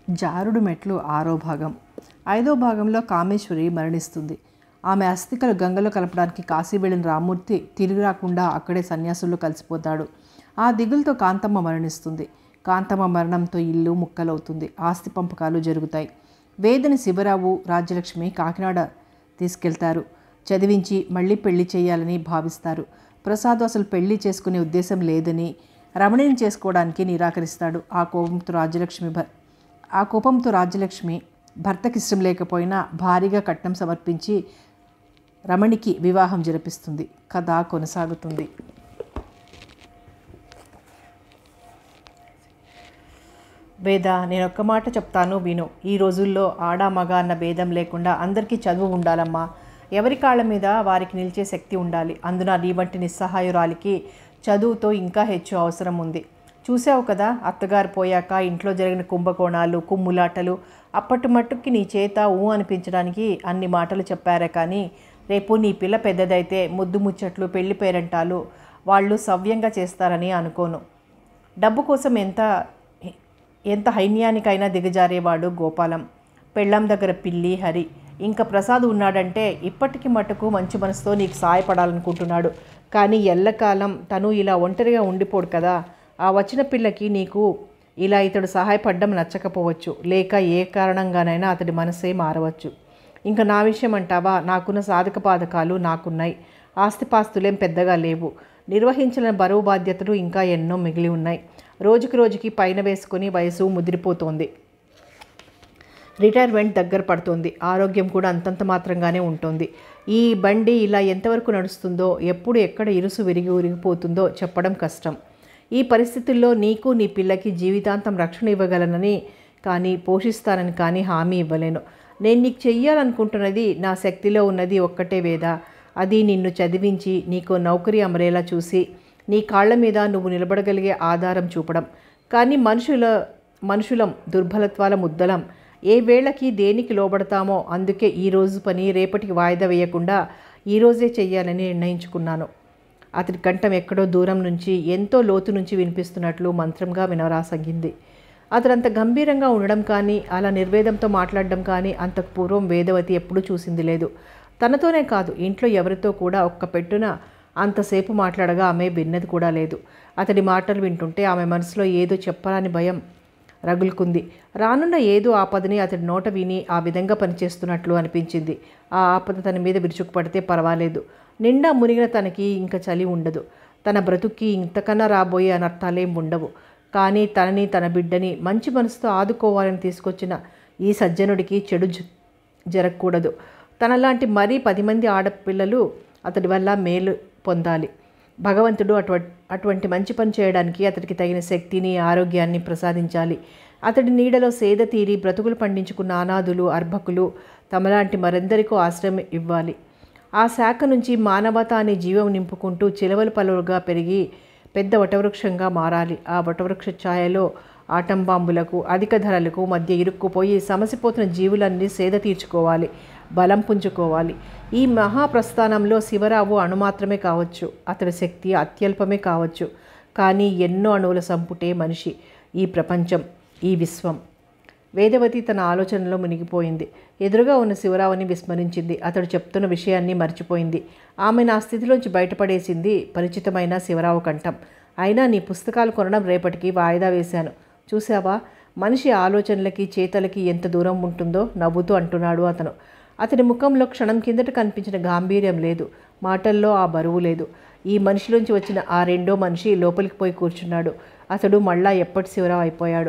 జారుడు మెట్లు 6వ భాగం. 5వ భాగంలో కామేశ్వరి మరణిస్తుంది. ఆమె అస్థికలు గంగలో కలపడానికి కాశీ వెళ్ళిన రామూర్తి తిరిగి రాకుండా అక్కడే సన్యాసుల్లో కలిసిపోతాడు. ఆ దిగులతో కాంతమ్మ మరణిస్తుంది. కాంతమ్మ మరణంతో ఇల్లు ముక్కలవుతుంది. ఆస్తి పంపకాలు జరుగుతాయి. వేదని శివరావు, రాజ్యలక్ష్మి కాకినాడ తీసుకెళ్తారు. చదివించి మళ్ళీ పెళ్లి చేయాలని భావిస్తారు. ప్రసాద్ అసలు పెళ్లి చేసుకునే ఉద్దేశం లేదని, రమణిని చేసుకోవడానికి నిరాకరిస్తాడు. ఆ కోపంతో రాజ్యలక్ష్మి భర్తకి ఇష్టం లేకపోయినా భారీగా కట్నం సమర్పించి రమణికి వివాహం జరిపిస్తుంది. కథ కొనసాగుతుంది. వేద, నేను ఒక్క మాట చెప్తాను విను. ఈ రోజుల్లో ఆడ మగ అన్న భేదం లేకుండా అందరికీ చదువు ఉండాలమ్మా. ఎవరి కాళ్ళ మీద వారికి నిలిచే శక్తి ఉండాలి. అందున నీ వంటి నిస్సహాయురాలికి చదువుతో ఇంకా హెచ్చు అవసరం ఉంది. చూసావు కదా, అత్తగారు పోయాక ఇంట్లో జరిగిన కుంభకోణాలు, కుమ్ములాటలు. అప్పటి మట్టుకి నీ చేత అనిపించడానికి అన్ని మాటలు చెప్పారే కానీ రేపు నీ పిల్ల పెద్దదైతే ముద్దు ముచ్చట్లు, పెళ్లి పేరంటాలు వాళ్ళు సవ్యంగా చేస్తారని అనుకోను. డబ్బు కోసం ఎంత హైన్యానికైనా దిగజారేవాడు గోపాలం. పెళ్ళాం దగ్గర పిల్లి హరి. ఇంకా ప్రసాద్ ఉన్నాడంటే ఇప్పటికి మటుకు మంచి మనసుతో నీకు సాయపడాలనుకుంటున్నాడు. కానీ ఎల్లకాలం తను ఇలా ఒంటరిగా ఉండిపోడు కదా. ఆ వచ్చిన పిల్లకి నీకు ఇలా ఇతడు సహాయపడడం నచ్చకపోవచ్చు. లేక ఏ కారణంగానైనా అతడి మనసే మారవచ్చు. ఇంకా నా విషయం అంటావా? నాకున్న సాధక బాధకాలు నాకున్నాయి. ఆస్తిపాస్తులేం పెద్దగా లేవు. నిర్వహించిన బరువు బాధ్యతలు ఇంకా ఎన్నో మిగిలి ఉన్నాయి. రోజుకి రోజుకి పైన వేసుకొని వయసు ముదిరిపోతోంది. రిటైర్మెంట్ దగ్గర పడుతోంది. ఆరోగ్యం కూడా అంతంత మాత్రంగానే ఉంటుంది. ఈ బండి ఇలా ఎంతవరకు నడుస్తుందో, ఎప్పుడు ఎక్కడ ఇరుసు విరిగిపోతుందో చెప్పడం కష్టం. ఈ పరిస్థితుల్లో నీకు నీ పిల్లకి జీవితాంతం రక్షణ ఇవ్వగలనని కానీ, పోషిస్తానని కానీ హామీ ఇవ్వలేను. నేను నీకు చెయ్యాలనుకుంటున్నది, నా శక్తిలో ఉన్నది ఒక్కటే వేద. అది నిన్ను చదివించి నీకు నౌకరీ అమరేలా చూసి నీ కాళ్ల మీద నువ్వు నిలబడగలిగే ఆధారం చూపడం. కానీ మనుషులం దుర్బలత్వాల ముద్దలం. ఏ వేళకి దేనికి లోబడతామో అందుకే ఈరోజు పని రేపటికి వాయిదా వేయకుండా ఈరోజే చెయ్యాలని నిర్ణయించుకున్నాను. అతడి కంఠం ఎక్కడో దూరం నుంచి, ఎంతో లోతు నుంచి వినిపిస్తున్నట్లు మంత్రంగా వినరాసాగింది. అతడంత గంభీరంగా ఉండడం కానీ, అలా నిర్వేదంతో మాట్లాడడం కానీ అంతకు పూర్వం వేదవతి ఎప్పుడూ చూసింది లేదు. తనతోనే కాదు, ఇంట్లో ఎవరితో కూడా ఒక్క పెట్టున అంతసేపు మాట్లాడగా ఆమె విన్నది కూడా లేదు. అతడి మాటలు వింటుంటే ఆమె మనసులో ఏదో చెప్పాలని భయం రగులుకుంది. రానున్న ఏదో ఆపదని అతడి నోట విని ఆ విధంగా పనిచేస్తున్నట్లు అనిపించింది. ఆ ఆపద తన మీద విరుచుకుపడితే పర్వాలేదు. నిండా మునిగిన తనకి ఇంక చలి ఉండదు. తన బ్రతుక్కి ఇంతకన్నా రాబోయే అనర్థాలేం ఉండవు. కానీ తనని, తన బిడ్డని మంచి మనసుతో ఆదుకోవాలని తీసుకొచ్చిన ఈ సజ్జనుడికి చెడు జరగకూడదు. తనలాంటి మరీ 10 మంది ఆడపిల్లలు అతడి వల్ల మేలు పొందాలి. భగవంతుడు అటువంటి మంచి పని చేయడానికి అతడికి తగిన శక్తిని, ఆరోగ్యాన్ని ప్రసాదించాలి. అతడి నీడలో సేద తీరి బ్రతుకులు పండించుకున్న అనాథులు, అర్భకులు తమలాంటి మరెందరికో ఆశ్రయం ఇవ్వాలి. ఆ శాఖ నుంచి మానవత అనే జీవం నింపుకుంటూ చిలవలు పలువురుగా పెరిగి పెద్ద వటవృక్షంగా మారాలి. ఆ వటవృక్ష ఛాయలో ఆటంబాంబులకు, అధిక ధరలకు మధ్య ఇరుక్కుపోయి సమసిపోతున్న జీవులన్నీ సేద తీర్చుకోవాలి, బలం పుంజుకోవాలి. ఈ మహాప్రస్థానంలో శివరావు అణుమాత్రమే కావచ్చు, అతడి శక్తి అత్యల్పమే కావచ్చు. కానీ ఎన్నో అణువుల సంపుటే మనిషి, ఈ ప్రపంచం, ఈ విశ్వం. వేదవతి తన ఆలోచనలో మునిగిపోయింది. ఎదురుగా ఉన్న శివరావుని విస్మరించింది. అతడు చెప్తున్న విషయాన్ని మర్చిపోయింది. ఆమె నా స్థితిలోంచి బయటపడేసింది పరిచితమైన శివరావు కంఠం. అయినా నీ పుస్తకాలు కొనడం రేపటికి వాయిదా వేశాను. చూసావా, మనిషి ఆలోచనలకి చేతలకి ఎంత దూరం ఉంటుందో నవ్వుతూ అంటున్నాడు అతను. అతడి ముఖంలో క్షణం కిందట కనిపించిన గాంభీర్యం లేదు. మాటల్లో ఆ బరువు లేదు. ఈ మనిషిలోంచి వచ్చిన ఆ రెండో మనిషి లోపలికి పోయి కూర్చున్నాడు. అతడు మళ్ళా ఎప్పటి శివరావు అయిపోయాడు.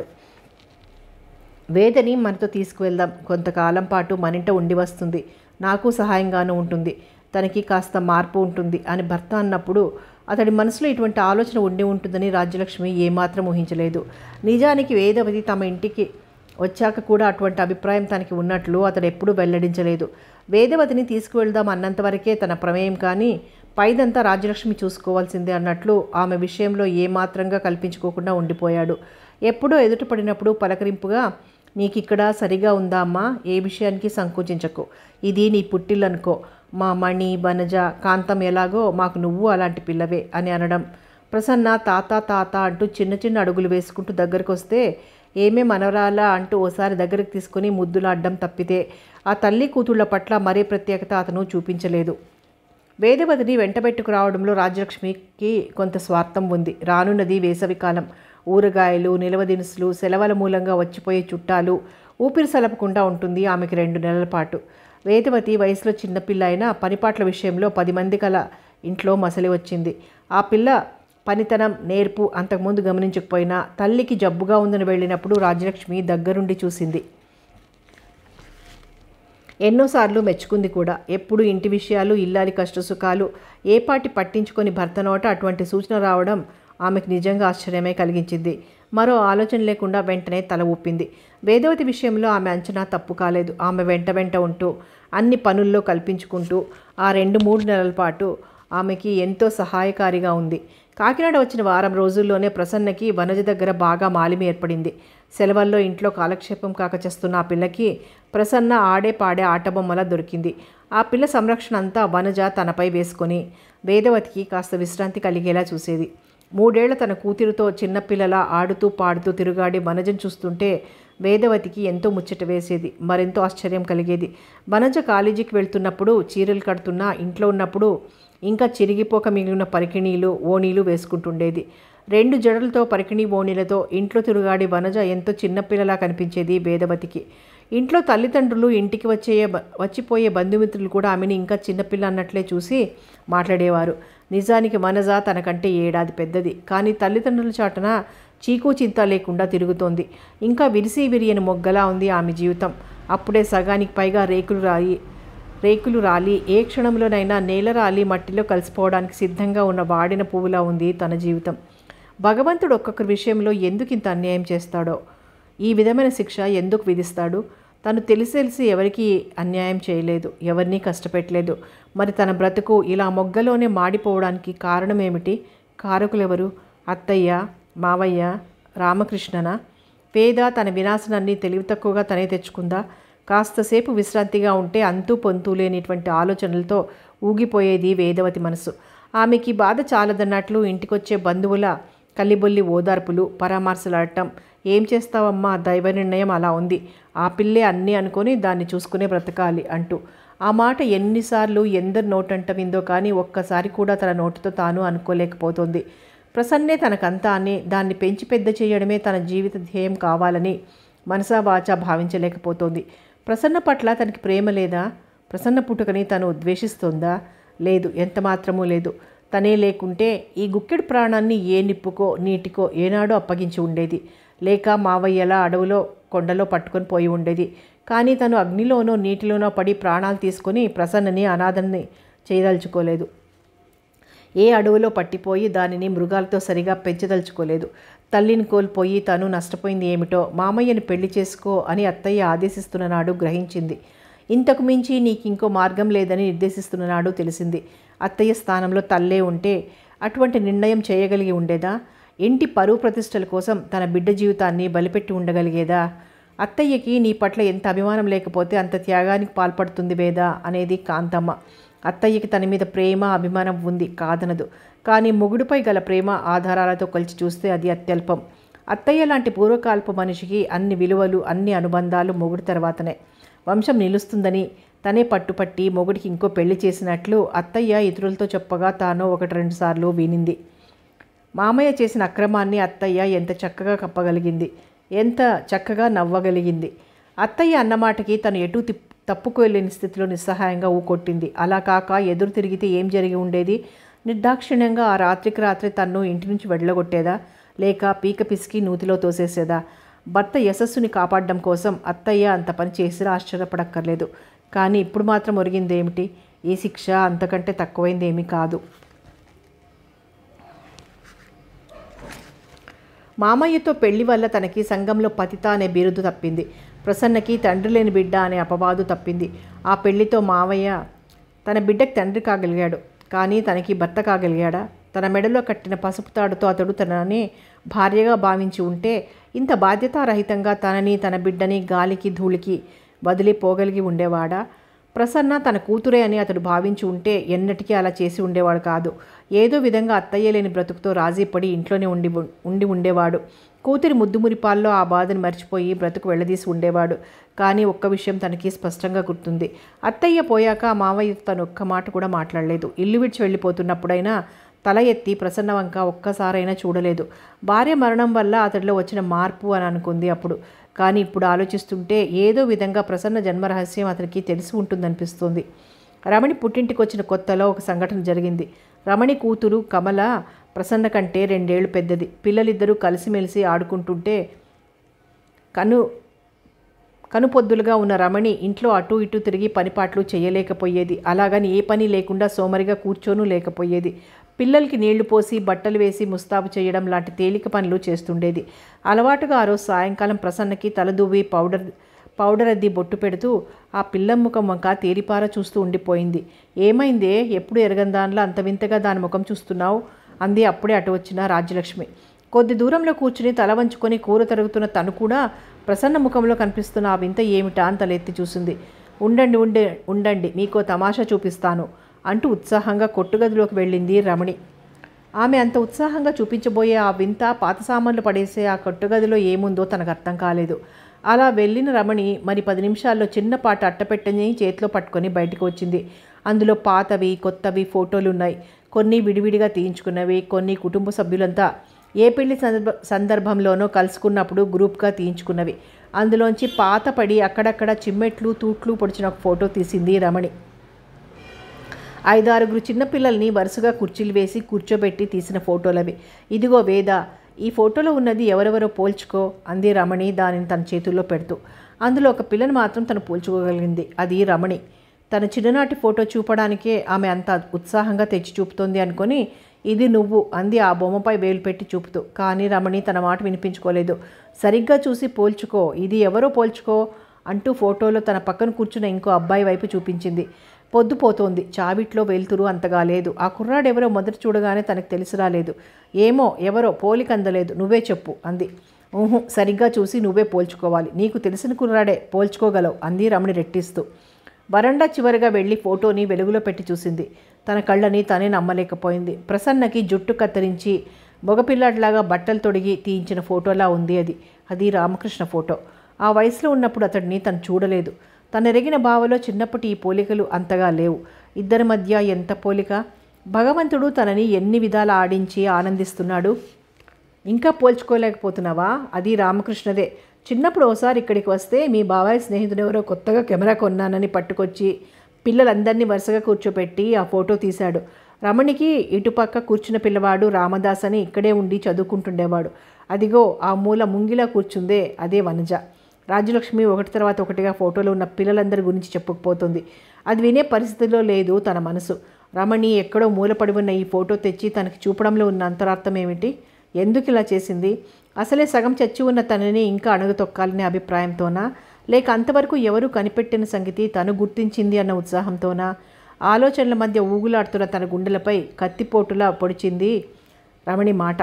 వేదని మనతో తీసుకువెళ్దాం. కొంతకాలం పాటు మనింట ఉండి వస్తుంది. నాకు సహాయంగానూ ఉంటుంది. తనకి కాస్త మార్పు ఉంటుంది అని భర్త అన్నప్పుడు అతడి మనసులో ఇటువంటి ఆలోచన ఉండి ఉంటుందని రాజ్యలక్ష్మి ఏమాత్రం ఊహించలేదు. నిజానికి వేదవతి తమ ఇంటికి వచ్చాక కూడా అటువంటి అభిప్రాయం తనకి ఉన్నట్లు అతడు ఎప్పుడూ వెల్లడించలేదు. వేదవతిని తీసుకువెళ్దాం అన్నంతవరకే తన ప్రమేయం, కానీ పైదంతా రాజ్యలక్ష్మి చూసుకోవాల్సిందే అన్నట్లు ఆమె విషయంలో ఏమాత్రంగా కల్పించుకోకుండా ఉండిపోయాడు. ఎప్పుడో ఎదుటపడినప్పుడు పలకరింపుగా, నీకిక్కడ సరిగా ఉందా అమ్మా? ఏ విషయానికి సంకోచించకు. ఇది నీ పుట్టిల్లనుకో. మా మణి, బనజ, కాంతం ఎలాగో మాకు నువ్వు అలాంటి పిల్లవే అని అనడం. ప్రసన్న తాత తాత అంటూ చిన్న చిన్న అడుగులు వేసుకుంటూ దగ్గరకు వస్తే ఏమే మనవరాలా అంటూ ఓసారి దగ్గరికి తీసుకుని ముద్దులాడ్డం తప్పితే ఆ తల్లి కూతుళ్ల పట్ల మరే ప్రత్యేకత అతను చూపించలేదు. వేదవతిని వెంటబెట్టుకు రావడంలో రాజ్యలక్ష్మికి కొంత స్వార్థం ఉంది. రానున్నది వేసవికాలం. ఊరగాయలు, నిల్వ దినుసులు, సెలవుల మూలంగా వచ్చిపోయే చుట్టాలు, ఊపిరి సలపకుండా ఉంటుంది ఆమెకి 2 నెలల పాటు. వేదవతి వయసులో చిన్నపిల్ల అయినా పనిపాట్ల విషయంలో 10 మంది కల ఇంట్లో మసలి వచ్చింది. ఆ పిల్ల పనితనం, నేర్పు అంతకుముందు గమనించకపోయినా తల్లికి జబ్బుగా ఉందని వెళ్ళినప్పుడు రాజ్యలక్ష్మి దగ్గరుండి చూసింది. ఎన్నోసార్లు మెచ్చుకుంది కూడా. ఎప్పుడు ఇంటి విషయాలు, ఇల్లాలి కష్టసుఖాలు ఏపాటి పట్టించుకొని భర్త నోట అటువంటి సూచన రావడం ఆమెకు నిజంగా ఆశ్చర్యమే కలిగించింది. మరో ఆలోచన లేకుండా వెంటనే తల ఊపింది. వేదవతి విషయంలో ఆమె అంచనా తప్పు కాలేదు. ఆమె వెంట ఉంటూ అన్ని పనుల్లో కల్పించుకుంటూ ఆ 2-3 నెలల పాటు ఆమెకి ఎంతో సహాయకారిగా ఉంది. కాకినాడ వచ్చిన వారం రోజుల్లోనే ప్రసన్నకి వనజ దగ్గర బాగా మాలిమి ఏర్పడింది. సెలవుల్లో ఇంట్లో కాలక్షేపం కాకచేస్తున్న ఆ పిల్లకి ప్రసన్న ఆడే పాడే ఆటబొమ్మలా దొరికింది. ఆ పిల్ల సంరక్షణ అంతా వనజ తనపై వేసుకొని వేదవతికి కాస్త విశ్రాంతి కలిగేలా చూసేది. 3 ఏళ్ల తన కూతురుతో చిన్నపిల్లలా ఆడుతూ పాడుతూ తిరుగాడి వనజను చూస్తుంటే వేదవతికి ఎంతో ముచ్చట వేసేది. మరెంతో ఆశ్చర్యం కలిగేది. వనజ కాలేజీకి వెళ్తున్నప్పుడు చీరలు కడుతున్నా, ఇంట్లో ఉన్నప్పుడు ఇంకా చిరిగిపోక మిగిలిన పరికిణీలు, ఓణీలు వేసుకుంటుండేది. 2 జడలతో పరికిణీ ఓణీలతో ఇంట్లో తిరుగాడి వనజ ఎంతో చిన్నపిల్లలా కనిపించేది వేదవతికి. ఇంట్లో తల్లిదండ్రులు, ఇంటికి వచ్చిపోయే బంధుమిత్రులు కూడా ఆమెను ఇంకా చిన్నపిల్ల అన్నట్లే చూసి మాట్లాడేవారు. నిజానికి వనజ తనకంటే 7 ఏడాది పెద్దది. కానీ తల్లిదండ్రుల చాటున చీకు చింత లేకుండా తిరుగుతోంది. ఇంకా విరియని మొగ్గలా ఉంది ఆమె జీవితం. అప్పుడే సగానికి పైగా రేకులు రాలి ఏ క్షణంలోనైనా నేల రాలి మట్టిలో కలిసిపోవడానికి సిద్ధంగా ఉన్న వాడిన పువ్వులా ఉంది తన జీవితం. భగవంతుడు ఒక్కొక్కరి విషయంలో ఎందుకు ఇంత అన్యాయం చేస్తాడో, ఈ విధమైన శిక్ష ఎందుకు విధిస్తాడు? తను తెలిసి ఎవరికీ అన్యాయం చేయలేదు, ఎవరినీ కష్టపెట్టలేదు. మరి తన బ్రతుకు ఇలా మొగ్గలోనే మాడిపోవడానికి కారణమేమిటి? కారకులెవరు? అత్తయ్య, మావయ్య, రామకృష్ణనా? పేద తన వినాశనాన్ని తెలివి తక్కువగా తనే తెచ్చుకుందా? కాస్తసేపు విశ్రాంతిగా ఉంటే అంతూ పొంతూ లేనిటువంటి ఆలోచనలతో ఊగిపోయేది వేదవతి మనసు. ఆమెకి బాధ చాలదన్నట్లు ఇంటికొచ్చే బంధువుల కల్లిబొల్లి ఓదార్పులు, పరామర్శలాడటం. ఏం చేస్తావమ్మా, దైవ నిర్ణయం అలా ఉంది, ఆ పిల్లే అన్నీ అనుకొని దాన్ని చూసుకునే బ్రతకాలి అంటూ. ఆ మాట ఎన్నిసార్లు ఎందరు నోటంట విందో కానీ ఒక్కసారి కూడా తన నోటితో తాను అనుకోలేకపోతుంది. ప్రసన్నే తనకంతా అని, దాన్ని పెంచి పెద్ద చేయడమే తన జీవిత ధ్యేయం కావాలని మనసా వాచా భావించలేకపోతోంది. ప్రసన్న పట్ల తనకి ప్రేమ లేదా? ప్రసన్న పుట్టుకని తను ద్వేషిస్తోందా? లేదు, ఎంత మాత్రమూ లేదు. తనే లేకుంటే ఈ గుక్కెడు ప్రాణాన్ని ఏ నిప్పుకో నీటికో ఏనాడో అప్పగించి ఉండేది. లేక మావయ్యలా అడవులో కొండలో పట్టుకొని పోయి ఉండేది. కానీ తను అగ్నిలోనో నీటిలోనో పడి ప్రాణాలు తీసుకొని ప్రసన్నని అనాథని చేయదలుచుకోలేదు. ఏ అడవులో పట్టిపోయి దానిని మృగాలతో సరిగా పెంచదలుచుకోలేదు. తల్లిని కోల్పోయి తను నష్టపోయింది ఏమిటో మామయ్యని పెళ్లి చేసుకో అని అత్తయ్య ఆదేశిస్తున్న నాడు గ్రహించింది. ఇంతకు మించి నీకింకో మార్గం లేదని నిర్దేశిస్తున్న నాడు తెలిసింది. అత్తయ్య స్థానంలో తల్లే ఉంటే అటువంటి నిర్ణయం చేయగలిగి ఉండేదా? ఇంటి పరువు ప్రతిష్టల కోసం తన బిడ్డ జీవితాన్ని బలిపెట్టి ఉండగలిగేదా? అత్తయ్యకి నీ పట్ల ఎంత అభిమానం లేకపోతే అంత త్యాగానికి పాల్పడుతుంది వేదా అనేది కాంతమ్మ. అత్తయ్యకి తన మీద ప్రేమ, అభిమానం ఉంది, కాదనదు. కానీ మొగుడుపై గల ప్రేమ ఆధారాలతో కొలిచి చూస్తే అది అత్యల్పం. అత్తయ్య లాంటి పూర్వకాల్ప మనిషికి అన్ని విలువలు, అన్ని అనుబంధాలు మొగుడు తర్వాతనే. వంశం నిలుస్తుందని తనే పట్టుపట్టి మొగుడికి ఇంకో పెళ్లి చేసినట్లు అత్తయ్య ఇతరులతో చెప్పగా తాను 1-2 సార్లు వినింది. మామయ్య చేసిన అక్రమాన్ని అత్తయ్య ఎంత చక్కగా కప్పగలిగింది, ఎంత చక్కగా నవ్వగలిగింది. అత్తయ్య అన్నమాటకి తను ఎటూ తప్పుకోలేని స్థితిలో నిస్సహాయంగా ఊకొట్టింది. అలా కాక ఎదురు తిరిగితే ఏం జరిగి ఉండేది? నిర్దాక్షిణ్యంగా ఆ రాత్రికి రాత్రి తన్ను ఇంటి నుంచి వెళ్ళగొట్టేదా? లేక పీక పిసికి నూతిలో తోసేసేదా? భర్త యశస్సుని కాపాడడం కోసం అత్తయ్య అంత పని చేసినా ఆశ్చర్యపడక్కర్లేదు. కానీ ఇప్పుడు మాత్రం ఒరిగిందేమిటి? ఈ శిక్ష అంతకంటే తక్కువైందేమీ కాదు. మామయ్యతో పెళ్లి వల్ల తనకి సంఘంలో పతిత అనే బిరుదు తప్పింది. ప్రసన్నకి తండ్రి లేని బిడ్డ అనే అపవాదు తప్పింది. ఆ పెళ్లితో మావయ్య తన బిడ్డకి తండ్రి కాగలిగాడు, కానీ తనకి భర్త కాగలిగాడా? తన మెడలో కట్టిన పసుపు తాడుతో అతడు తనని భార్యగా భావించి ఉంటే ఇంత బాధ్యతారహితంగా తనని, తన బిడ్డని గాలికి ధూళికి వదిలిపోగలిగి ఉండేవాడా? ప్రసన్న తన కూతురే అని అతడు భావించి ఉంటే ఎన్నటికీ అలా చేసి ఉండేవాడు కాదు. ఏదో విధంగా అత్తయ్య లేని బ్రతుకుతో రాజీపడి ఇంట్లోనే ఉండేవాడు. కూతురి ముద్దుమురిపాల్లో ఆ బాధను మర్చిపోయి బ్రతుకు వెళ్ళదీసి ఉండేవాడు. కానీ ఒక్క విషయం తనకి స్పష్టంగా గుర్తుంది. అత్తయ్య పోయాక మావయ్య తను ఒక్క మాట కూడా మాట్లాడలేదు. ఇల్లు విడిచి వెళ్ళిపోతున్నప్పుడైనా తల ఎత్తి ప్రసన్న వంక ఒక్కసారైనా చూడలేదు. భార్య మరణం వల్ల అతడిలో వచ్చిన మార్పు అని అనుకుంది అప్పుడు. కానీ ఇప్పుడు ఆలోచిస్తుంటే ఏదో విధంగా ప్రసన్న జన్మరహస్యం అతనికి తెలిసి ఉంటుందనిపిస్తుంది. రమణి పుట్టింటికి వచ్చిన కొత్తలో ఒక సంఘటన జరిగింది. రమణి కూతురు కమల ప్రసన్న కంటే 2 ఏళ్లు పెద్దది. పిల్లలిద్దరూ కలిసిమెలిసి ఆడుకుంటుంటే కనుపొద్దులుగా ఉన్న రమణి ఇంట్లో అటూ ఇటూ తిరిగి పనిపాట్లు చేయలేకపోయేది. అలాగని ఏ పని లేకుండా సోమరిగా కూర్చోనూ లేకపోయేది. పిల్లలకి నీళ్లు పోసి బట్టలు వేసి ముస్తాబు చేయడం లాంటి తేలిక పనులు చేస్తుండేది. అలవాటుగా ఆ రోజు సాయంకాలం ప్రసన్నకి తలదువ్వి పౌడర్ అద్ది బొట్టు పెడుతూ ఆ పిల్ల ముఖం వంక తేరిపార చూస్తూ ఉండిపోయింది. ఏమైందే, ఎప్పుడు ఎరగందానిలో అంత వింతగా దాని ముఖం చూస్తున్నావు అంది అప్పుడే అటు వచ్చిన రాజ్యలక్ష్మి. కొద్ది దూరంలో కూర్చుని తల వంచుకొని కూర తరుగుతున్న తను కూడా ప్రసన్న ముఖంలో కనిపిస్తున్న ఆ వింత ఏమిటా అని తలెత్తి చూసింది. ఉండండి మీకో తమాషా చూపిస్తాను అంటూ ఉత్సాహంగా కొట్టుగదిలోకి వెళ్ళింది రమణి. ఆమె అంత ఉత్సాహంగా చూపించబోయే ఆ వింత పాత సామాన్లు పడేసే ఆ కొట్టుగదిలో ఏముందో తనకు అర్థం కాలేదు. అలా వెళ్ళిన రమణి మరి 10 నిమిషాల్లో చిన్నపాటి అట్టపెట్టని చేతిలో పట్టుకొని బయటకు వచ్చింది. అందులో పాతవి కొత్తవి ఫోటోలున్నాయి. కొన్ని విడివిడిగా తీయించుకున్నవి, కొన్ని కుటుంబ సభ్యులంతా ఏ పెళ్లి సందర్భంలోనో కలుసుకున్నప్పుడు గ్రూప్గా తీయించుకున్నవి. అందులోంచి పాతపడి అక్కడక్కడ చిమ్మెట్లు తూట్లు పొడిచిన ఒక ఫోటో తీసింది రమణి. 5-6 చిన్నపిల్లల్ని వరుసగా కుర్చీలు వేసి కూర్చోబెట్టి తీసిన ఫోటోలవి. ఇదిగో వేద, ఈ ఫోటోలో ఉన్నది ఎవరెవరో పోల్చుకో అంది రమణి దానిని తన చేతుల్లో పెడుతూ. అందులో ఒక పిల్లని మాత్రం తను పోల్చుకోగలిగింది. అది రమణి. తన చిన్ననాటి ఫోటో చూపడానికే ఆమె అంత ఉత్సాహంగా తెచ్చి చూపుతోంది అనుకొని, ఇది నువ్వు అంది ఆ బొమ్మపై వేలు పెట్టి చూపుతూ. కానీ రమణి తన మాట వినిపించుకోలేదు. సరిగ్గా చూసి పోల్చుకో, ఇది ఎవరో పోల్చుకో అంటూ ఫోటోలో తన పక్కన కూర్చున్న ఇంకో అబ్బాయి వైపు చూపించింది. పొద్దుపోతోంది. చావిట్లో వెలుతురు అంతగా లేదు. ఆ కుర్రాడెవరో మొదట చూడగానే తనకు తెలిసి రాలేదు. ఏమో ఎవరో, పోలిక అందలేదు, నువ్వే చెప్పు అంది. సరిగ్గా చూసి నువ్వే పోల్చుకోవాలి, నీకు తెలిసిన కుర్రాడే, పోల్చుకోగలవు అంది రమణి రెట్టిస్తూ. వరండా చివరిగా వెళ్ళి ఫోటోని వెలుగులో పెట్టి చూసింది. తన కళ్ళని తనే నమ్మలేకపోయింది. ప్రసన్నకి జుట్టు కత్తిరించి మగపిల్లాడిలాగా బట్టలు తొడిగి తీయించిన ఫోటోలా ఉంది అది. అది రామకృష్ణ ఫోటో. ఆ వయసులో ఉన్నప్పుడు అతడిని తను చూడలేదు. తన ఎరిగిన బావలో చిన్నప్పటి ఈ పోలికలు అంతగా లేవు. ఇద్దరి మధ్య ఎంత పోలిక! భగవంతుడు తనని ఎన్ని విధాల ఆడించి ఆనందిస్తున్నాడు. ఇంకా పోల్చుకోలేకపోతున్నావా? అది రామకృష్ణదే. చిన్నప్పుడు ఒకసారి ఇక్కడికి వస్తే మీ బాబాయ్ స్నేహితుడెవరో కొత్తగా కెమెరా కొన్నానని పట్టుకొచ్చి పిల్లలందరినీ వరుసగా కూర్చోపెట్టి ఆ ఫోటో తీశాడు. రమణికి ఇటుపక్క కూర్చున్న పిల్లవాడు రామదాస్ అని ఇక్కడే ఉండి చదువుకుంటుండేవాడు. అదిగో ఆ మూల ముంగిలా కూర్చుందే, అదే వనజ. రాజ్యలక్ష్మి ఒకటి తర్వాత ఒకటిగా ఫోటోలో ఉన్న పిల్లలందరి గురించి చెప్పుకుపోతుంది. అది వినే పరిస్థితిలో లేదు తన మనసు. రమణి ఎక్కడో మూలపడి ఉన్న ఈ ఫోటో తెచ్చి తనకి చూపడంలో ఉన్న అంతరార్థం ఏమిటి? ఎందుకు ఇలా చేసింది? అసలే సగం చచ్చి ఉన్న తనని ఇంకా అణగతొక్కాలనే అభిప్రాయంతోనా, లేక అంతవరకు ఎవరూ కనిపెట్టిన సంగతి తను గుర్తించింది అన్న ఉత్సాహంతోనా? ఆలోచనల మధ్య ఊగులాడుతున్న తన గుండెలపై కత్తిపోటులా పొడిచింది రమణి మాట.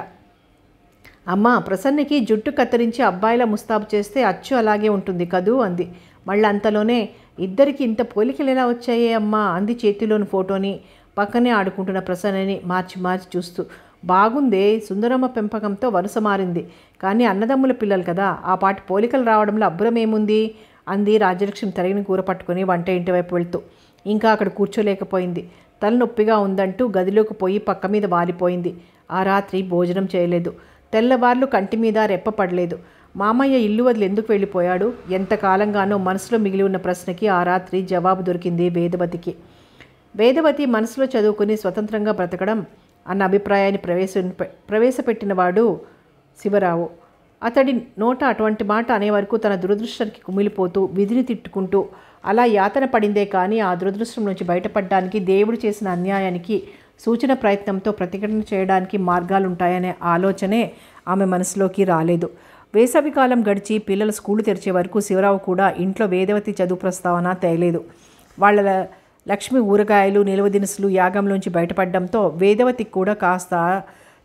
అమ్మా, ప్రసన్నకి జుట్టు కత్తిరించి అబ్బాయిలా ముస్తాబు చేస్తే అచ్చు అలాగే ఉంటుంది కదూ అంది. మళ్ళీ అంతలోనే, ఇద్దరికి ఇంత పోలికలు ఎలా వచ్చాయే అమ్మా అంది చేతిలోని ఫోటోని పక్కనే ఆడుకుంటున్న ప్రసన్నని మార్చి మార్చి చూస్తూ. బాగుందే, సుందరమ్మ పెంపకంతో వరుస మారింది. కానీ అన్నదమ్ముల పిల్లలు కదా, ఆ పాటి పోలికలు రావడంలో అబ్బురం ఏముంది అంది రాజ్యలక్ష్మి తరిగిన కూర పట్టుకుని వంట ఇంటి వైపు వెళ్తూ. ఇంకా అక్కడ కూర్చోలేకపోయింది. తలనొప్పిగా ఉందంటూ గదిలోకి పోయి పక్క మీద వాలిపోయింది. ఆ రాత్రి భోజనం చేయలేదు. తెల్లవార్లు కంటి మీద రెప్ప పడలేదు. మామయ్య ఇల్లు వదిలి ఎందుకు వెళ్ళిపోయాడు? ఎంతకాలంగానో మనసులో మిగిలి ఉన్న ప్రశ్నకి ఆ రాత్రి జవాబు దొరికింది వేదవతికి. వేదవతి మనసులో చదువుకుని స్వతంత్రంగా బ్రతకడం అన్న అభిప్రాయాన్ని ప్రవేశపెట్టినవాడు శివరావు. అతడి నోట అటువంటి మాట అనే వరకు తన దురదృష్టానికి కుమిలిపోతూ విధిని తిట్టుకుంటూ అలా యాతన పడిందే కానీ ఆ దురదృష్టం నుంచి బయటపడడానికి దేవుడు చేసిన అన్యాయానికి సూచన ప్రయత్నంతో ప్రతిఘటన చేయడానికి మార్గాలుంటాయనే ఆలోచనే ఆమె మనసులోకి రాలేదు. వేసవికాలం గడిచి పిల్లల స్కూలు తెరిచే వరకు శివరావు కూడా ఇంట్లో వేదవతి చదువు ప్రస్తావన తేలేదు. వాళ్ళ లక్ష్మి ఊరగాయలు నిలువ దినుసులు యాగంలోంచి బయటపడడంతో వేదవతికి కూడా కాస్త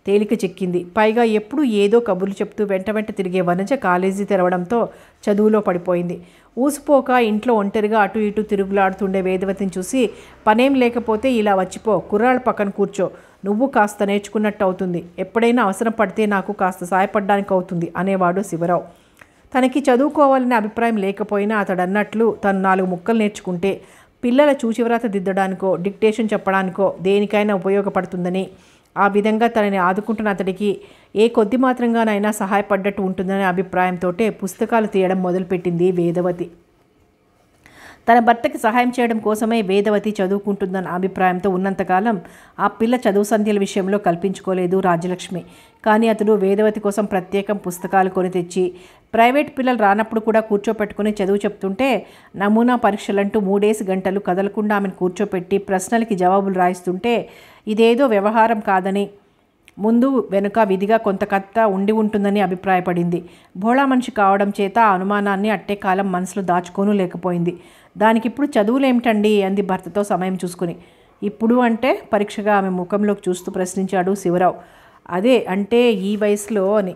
తేలిక చిక్కింది. పైగా ఎప్పుడు ఏదో కబుర్లు చెప్తూ వెంట వెంట తిరిగే వనజ కాలేజీ తెరవడంతో చదువులో పడిపోయింది. ఊసిపోక ఇంట్లో ఒంటరిగా అటు ఇటు తిరుగులాడుతుండే వేదవతిని చూసి, పనేం లేకపోతే ఇలా వచ్చిపో, కుర్రాళ్ళ పక్కన కూర్చో, నువ్వు కాస్త నేర్చుకున్నట్టు అవుతుంది, ఎప్పుడైనా అవసరం పడితే నాకు కాస్త సాయపడడానికి అవుతుంది అనేవాడు శివరావు. తనకి చదువుకోవాలనే అభిప్రాయం లేకపోయినా అతడు అన్నట్లు తను 4 ముక్కలు నేర్చుకుంటే పిల్లల చూచివ్రాత దిద్దడానికో డిక్టేషన్ చెప్పడానికో దేనికైనా ఉపయోగపడుతుందని, ఆ విధంగా తనని ఆదుకుంటున్న అతడికి ఏ కొద్ది మాత్రంగానైనా సహాయపడ్డట్టు ఉంటుందనే అభిప్రాయంతో పుస్తకాలు తీయడం మొదలుపెట్టింది వేదవతి. తన భర్తకి సహాయం చేయడం కోసమే వేదవతి చదువుకుంటుందన్న అభిప్రాయంతో ఉన్నంతకాలం ఆ పిల్ల చదువు సంధ్యల విషయంలో కల్పించుకోలేదు రాజ్యలక్ష్మి. కానీ అతడు వేదవతి కోసం ప్రత్యేకం పుస్తకాలు కొని తెచ్చి, ప్రైవేట్ పిల్లలు రానప్పుడు కూడా కూర్చోపెట్టుకుని చదువు చెప్తుంటే, నమూనా పరీక్షలంటూ 3 గంటలు కదలకుండా ఆమెను కూర్చోపెట్టి ప్రశ్నలకి జవాబులు రాయిస్తుంటే, ఇదేదో వ్యవహారం కాదని, ముందు వెనుక విధిగా కొంత కథ ఉండి ఉంటుందని అభిప్రాయపడింది. భోళా మనిషి కావడం చేత ఆ అనుమానాన్ని అట్టే కాలం మనసులో దాచుకోను లేకపోయింది. దానికిప్పుడు చదువులేమిటండి అంది భర్తతో సమయం చూసుకుని. ఇప్పుడు అంటే పరీక్షగా ఆమె ముఖంలోకి చూస్తూ ప్రశ్నించాడు శివరావు. అదే అంటే ఈ వయసులో అని.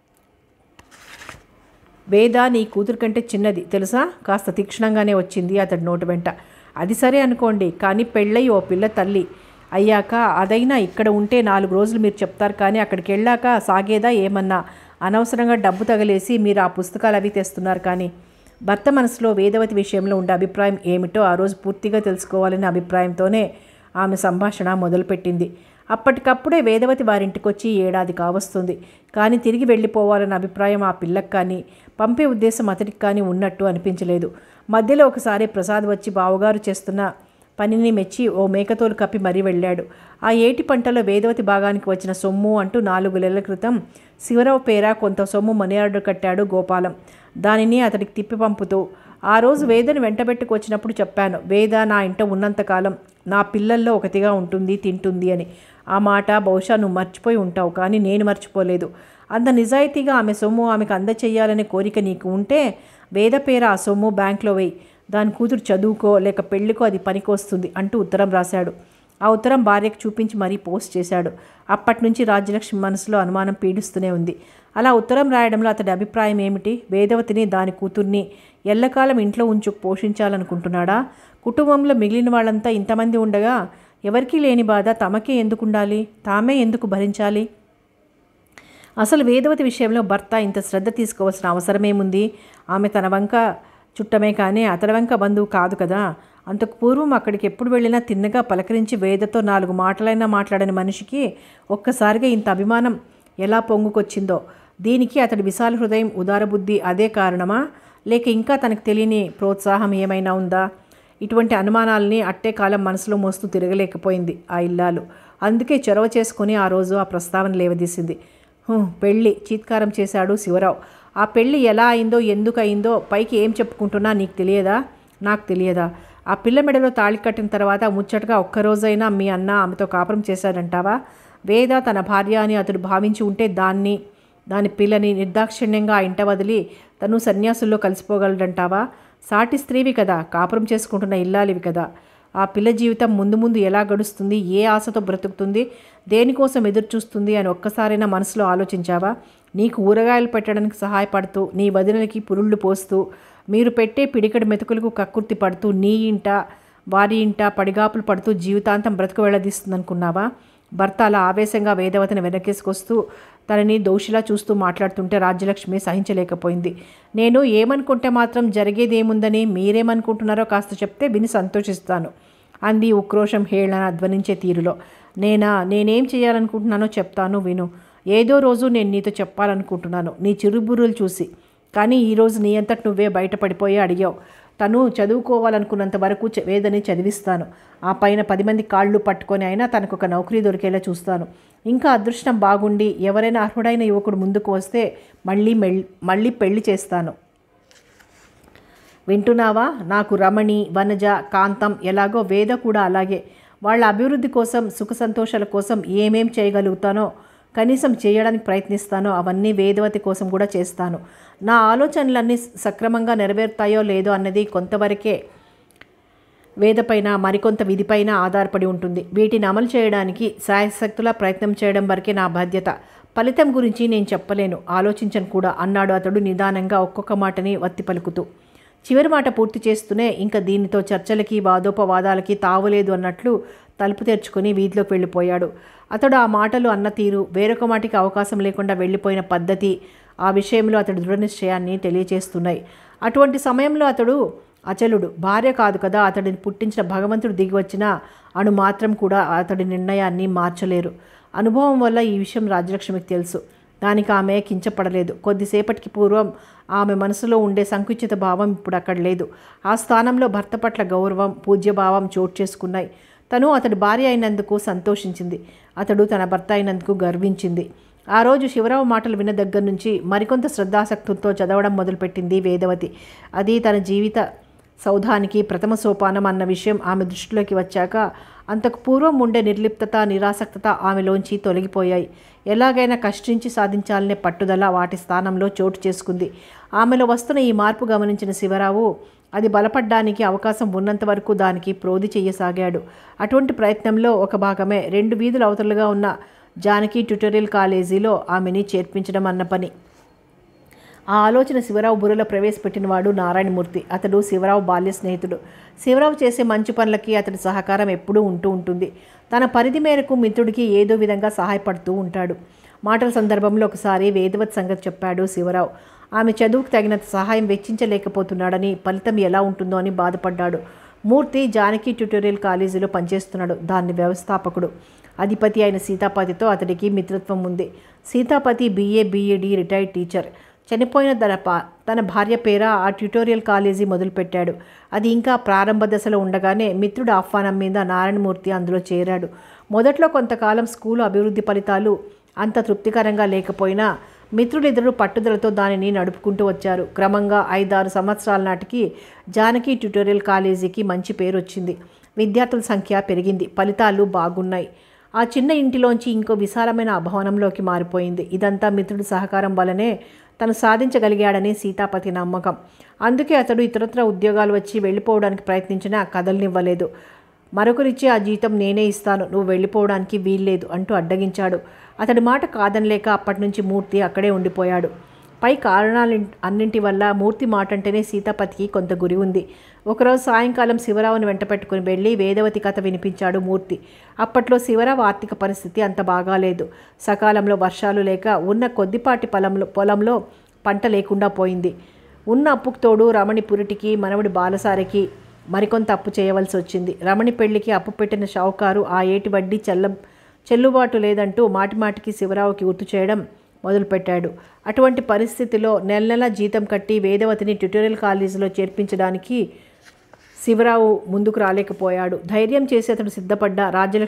వేద నీ కూతురు కంటే చిన్నది తెలుసా, కాస్త తీక్షణంగానే వచ్చింది అతడి నోటి వెంట. అది సరే అనుకోండి, కానీ పెళ్ళై ఓ పిల్ల తల్లి అయ్యాక అదైనా ఇక్కడ ఉంటే 4 రోజులు మీరు చెప్తారు, కానీ అక్కడికి వెళ్ళాక సాగేదా ఏమన్నా? అనవసరంగా డబ్బు తగలేసి మీరు ఆ పుస్తకాలు అవి తెస్తున్నారు. కానీ భర్త మనసులో వేదవతి విషయంలో ఉండే అభిప్రాయం ఏమిటో ఆ రోజు పూర్తిగా తెలుసుకోవాలనే అభిప్రాయంతోనే ఆమె సంభాషణ మొదలుపెట్టింది. అప్పటికప్పుడే వేదవతి వారింటికి వచ్చి 7 ఏడాది కావస్తుంది. కానీ తిరిగి వెళ్ళిపోవాలన్న అభిప్రాయం ఆ పిల్లకి కానీ పంపే ఉద్దేశం అతడికి కానీ ఉన్నట్టు అనిపించలేదు. మధ్యలో ఒకసారి ప్రసాద్ వచ్చి బావగారు చేస్తున్న పనిని మెచ్చి ఓ మేకతోలు కప్పి మరీ వెళ్ళాడు. ఆ ఏటి పంటలో వేదవతి భాగానికి వచ్చిన సొమ్ము అంటూ 4 నెలల క్రితం శివరావు పేర కొంత సొమ్ము మనీ ఆర్డర్ కట్టాడు గోపాలం. దానిని అతడికి తిప్పి పంపుతూ, ఆ రోజు వేదను వెంటబెట్టుకు వచ్చినప్పుడు చెప్పాను, వేద నా ఇంట ఉన్నంతకాలం నా పిల్లల్లో ఒకటిగా ఉంటుంది, తింటుంది అని. ఆ మాట బహుశా నువ్వు మర్చిపోయి ఉంటావు, కానీ నేను మర్చిపోలేదు. అంత నిజాయితీగా ఆమె సొమ్ము ఆమెకు అందచేయాలనే కోరిక నీకు ఉంటే వేద పేర ఆ సొమ్ము బ్యాంక్లో వేయి, దాని కూతురు చదువుకో లేక పెళ్లికో అది పనికొస్తుంది అంటూ ఉత్తరం రాశాడు. ఆ ఉత్తరం భార్యకు చూపించి మరీ పోస్ట్ చేశాడు. అప్పటి నుంచి రాజ్యలక్ష్మి మనసులో అనుమానం పీడిస్తూనే ఉంది. అలా ఉత్తరం రాయడంలో అతడి అభిప్రాయం ఏమిటి? వేదవతిని దాని కూతుర్ని ఎల్లకాలం ఇంట్లో ఉంచు పోషించాలనుకుంటున్నాడా? కుటుంబంలో మిగిలిన వాళ్ళంతా ఇంతమంది ఉండగా ఎవరికీ లేని బాధ తమకే ఎందుకు ఉండాలి? తామే ఎందుకు భరించాలి? అసలు వేదవతి విషయంలో భర్త ఇంత శ్రద్ధ తీసుకోవాల్సిన అవసరమేముంది? ఆమె తన వంక చుట్టమే కానీ అతడి వంక బంధువు కాదు కదా. అంతకు పూర్వం అక్కడికి ఎప్పుడు వెళ్ళినా తిన్నగా పలకరించి వేదతో 4 మాటలైనా మాట్లాడని మనిషికి ఒక్కసారిగా ఇంత అభిమానం ఎలా పొంగుకొచ్చిందో. దీనికి అతడి విశాల హృదయం, ఉదారబుద్ధి అదే కారణమా, లేక ఇంకా తనకు తెలియని ప్రోత్సాహం ఏమైనా ఉందా? ఇటువంటి అనుమానాలని అట్టే కాలం మనసులో మోస్తూ తిరగలేకపోయింది ఆ ఇల్లాలు. అందుకే చొరవ చేసుకుని ఆ రోజు ఆ ప్రస్తావన లేవదీసింది. పెళ్ళి చీత్కారం చేశాడు శివరావు. ఆ పెళ్ళి ఎలా అయిందో, ఎందుకు అయిందో పైకి ఏం చెప్పుకుంటున్నా నీకు తెలియదా? నాకు తెలియదా? ఆ పిల్ల మెడలో తాళి కట్టిన తర్వాత ముచ్చటగా ఒక్కరోజైనా మీ అన్న ఆమెతో కాపురం చేశాడంటావా? వేద తన భార్య అని అతడు భావించి ఉంటే దాని పిల్లని నిర్దాక్షిణ్యంగా ఆ ఇంట వదిలి తను సన్యాసుల్లో కలిసిపోగలడంటావా? సాటి స్త్రీవి కదా, కాపురం చేసుకుంటున్న ఇల్లాలివి కదా. ఆ పిల్ల జీవితం ముందు ముందు ఎలా గడుస్తుంది, ఏ ఆశతో బ్రతుకుతుంది, దేనికోసం ఎదురు చూస్తుంది అని ఒక్కసారైనా మనసులో ఆలోచించావా? నీకు ఊరగాయలు పెట్టడానికి సహాయపడుతూ, నీ వదినలకి పురుళ్ళు పోస్తూ, మీరు పెట్టే పిడికడి మెతుకులకు కక్కుర్తి పడుతూ, నీ ఇంట వారి ఇంట పడిగాపులు పడుతూ జీవితాంతం బ్రతుకు వెళ్ళదీస్తుందనుకున్నావా? భర్త అలా ఆవేశంగా వేదవతిని వెనకేసుకొస్తూ తనని దోషిలా చూస్తూ మాట్లాడుతుంటే రాజ్యలక్ష్మి సహించలేకపోయింది. నేను ఏమనుకుంటే మాత్రం జరిగేదేముందని మీరేమనుకుంటున్నారో కాస్త చెప్తే విని సంతోషిస్తాను అంది ఉక్రోషం హేళన ధ్వనించే తీరులో. నేనేం చేయాలనుకుంటున్నానో చెప్తాను విను. ఏదో రోజు నేను నీతో చెప్పాలనుకుంటున్నాను నీ చిరుబుర్రులు చూసి. కానీ ఈరోజు నీ అంతటి నువ్వే బయటపడిపోయి అడిగావు. తను చదువుకోవాలనుకున్నంత వరకు వేదని చదివిస్తాను. ఆ పైన 10 మంది కాళ్ళు పట్టుకొని అయినా తనకు ఒక నౌకరీ దొరికేలా చూస్తాను. ఇంకా అదృష్టం బాగుండి ఎవరైనా అర్హుడైన యువకుడు ముందుకు వస్తే మళ్ళీ పెళ్లి చేస్తాను. వింటున్నావా? నాకు రమణి, వనజ, కాంతం ఎలాగో వేద కూడా అలాగే. వాళ్ళ అభివృద్ధి కోసం, సుఖ సంతోషాల కోసం ఏమేం చేయగలుగుతానో, కనీసం చేయడానికి ప్రయత్నిస్తానో అవన్నీ వేదవతి కోసం కూడా చేస్తాను. నా ఆలోచనలన్నీ సక్రమంగా నెరవేరుతాయో లేదో అన్నది కొంతవరకే వేదపైన మరికొంత విధిపైన ఆధారపడి ఉంటుంది. వీటిని అమలు చేయడానికి శాయశక్తులా ప్రయత్నం చేయడం వరకే నా బాధ్యత. ఫలితం గురించి నేను చెప్పలేను, ఆలోచించను కూడా అన్నాడు అతడు నిదానంగా ఒక్కొక్క మాటని వత్తి పలుకుతూ. చివరి మాట పూర్తి చేస్తూనే ఇంకా దీనితో చర్చలకి వాదోపవాదాలకి తావులేదు అన్నట్లు తలుపు తెరుచుకొని వీధిలోకి వెళ్ళిపోయాడు. అతడు ఆ మాటలు అన్న తీరు, వేరొక మాటికి అవకాశం లేకుండా వెళ్ళిపోయిన పద్ధతి ఆ విషయంలో అతడి దృఢ నిశ్చయాన్ని తెలియచేస్తున్నాయి. అటువంటి సమయంలో అతడు అచలుడు. భార్య కాదు కదా, అతడిని పుట్టించిన భగవంతుడు దిగి వచ్చిన అణు మాత్రం కూడా అతడి నిర్ణయాన్ని మార్చలేరు. అనుభవం వల్ల ఈ విషయం రాజ్యలక్ష్మికి తెలుసు. దానికి ఆమె కించపడలేదు. కొద్దిసేపటికి పూర్వం ఆమె మనసులో ఉండే సంకుచిత భావం ఇప్పుడు అక్కడ లేదు. ఆ స్థానంలో భర్త పట్ల గౌరవం, పూజ్యభావం చోటు చేసుకున్నాయి. తను అతడి భార్య అయినందుకు సంతోషించింది. అతడు తన భర్త అయినందుకు గర్వించింది. ఆ రోజు శివరావు మాటలు విన్న దగ్గర నుంచి మరికొంత శ్రద్ధాసక్తులతో చదవడం మొదలుపెట్టింది వేదవతి. అది తన జీవిత సౌధానికి ప్రథమ సోపానం అన్న విషయం ఆమె దృష్టిలోకి వచ్చాక అంతకు పూర్వం ఉండే నిర్లిప్తత, నిరాసక్తత ఆమెలోంచి తొలగిపోయాయి. ఎలాగైనా కష్టించి సాధించాలనే పట్టుదల వాటి స్థానంలో చోటు చేసుకుంది. ఆమెలో వస్తున్న ఈ మార్పు గమనించిన శివరావు అది బలపడ్డానికి అవకాశం ఉన్నంత వరకు దానికి ప్రోధి చెయ్యసాగాడు. అటువంటి ప్రయత్నంలో ఒక భాగమే 2 వీధుల అవతలుగా ఉన్న జానకి ట్యుటోరియల్ కాలేజీలో ఆమెని చేర్పించడం అన్న పని. ఆ ఆలోచన శివరావు బుర్రలో ప్రవేశపెట్టినవాడు నారాయణమూర్తి. అతడు శివరావు బాల్య స్నేహితుడు. శివరావు చేసే మంచి పనులకి అతడి సహకారం ఎప్పుడూ ఉంటుంది. తన పరిధి మేరకు మిత్రుడికి ఏదో విధంగా సహాయపడుతూ ఉంటాడు. మాటల సందర్భంలో ఒకసారి వేదవతి సంగతి చెప్పాడు శివరావు. ఆమె చదువుకు తగినంత సహాయం వెచ్చించలేకపోతున్నాడని, ఫలితం ఎలా ఉంటుందో అని బాధపడ్డాడు. మూర్తి జానకి ట్యుటోరియల్ కాలేజీలో పనిచేస్తున్నాడు. దాని వ్యవస్థాపకుడు. అధిపతి అయిన సీతాపతితో అతడికి మిత్రత్వం ఉంది. Seethapathi BA BEd retired teacher. చనిపోయిన తన భార్య పేర ఆ ట్యుటోరియల్ కాలేజీ మొదలుపెట్టాడు. అది ఇంకా ప్రారంభ దశలో ఉండగానే మిత్రుడు ఆహ్వానం మీద నారాయణమూర్తి అందులో చేరాడు. మొదట్లో కొంతకాలం స్కూలు అభివృద్ధి ఫలితాలు అంత తృప్తికరంగా లేకపోయినా మిత్రులిద్దరూ పట్టుదలతో దానిని నడుపుకుంటూ వచ్చారు. క్రమంగా 5-6 సంవత్సరాల నాటికి జానకి ట్యుటోరియల్ కాలేజీకి మంచి పేరు వచ్చింది. విద్యార్థుల సంఖ్య పెరిగింది. ఫలితాలు బాగున్నాయి. ఆ చిన్న ఇంటిలోంచి ఇంకో విశాలమైన భవనంలోకి మారిపోయింది. ఇదంతా మిత్రుడి సహకారం వల్లనే తను సాధించగలిగాడని సీతాపతి నమ్మకం. అందుకే అతడు ఇతరత్ర ఉద్యోగాలు వచ్చి వెళ్ళిపోవడానికి ప్రయత్నించినా కదలనివ్వలేదు. మరొకరిచ్చి ఆ జీతం నేనే ఇస్తాను, నువ్వు వెళ్ళిపోవడానికి వీల్లేదు అంటూ అడ్డగించాడు. అతడి మాట కాదనలేక అప్పటి నుంచి మూర్తి అక్కడే ఉండిపోయాడు. పై కారణాలు అన్నింటి వల్ల మూర్తి మాట అంటేనే సీతాపతికి కొంత గురి ఉంది. ఒకరోజు సాయంకాలం శివరావుని వెంట పెట్టుకుని వెళ్ళి వేదవతి కథ వినిపించాడు మూర్తి. అప్పట్లో శివరావు ఆర్థిక పరిస్థితి అంత బాగాలేదు. సకాలంలో వర్షాలు లేక ఉన్న కొద్దిపాటి పొలంలో పంట లేకుండా పోయింది. ఉన్న అప్పుకు తోడు రమణి పురిటికి, మనవడి బాలసారికి మరికొంత అప్పు చేయవలసి వచ్చింది. రమణి పెళ్లికి అప్పు పెట్టిన షావుకారు ఆ ఏటి వడ్డీ చెల్లుబాటు లేదంటూ మాటిమాటికి శివరావుకి గుర్తు చేయడం మొదలుపెట్టాడు. అటువంటి పరిస్థితిలో నెల జీతం కట్టి వేదవతిని ట్యుటోరియల్ కాలేజీలో చేర్పించడానికి శివరావు ముందుకు రాలేకపోయాడు. ధైర్యం చేసి అతడు సిద్ధపడ్డ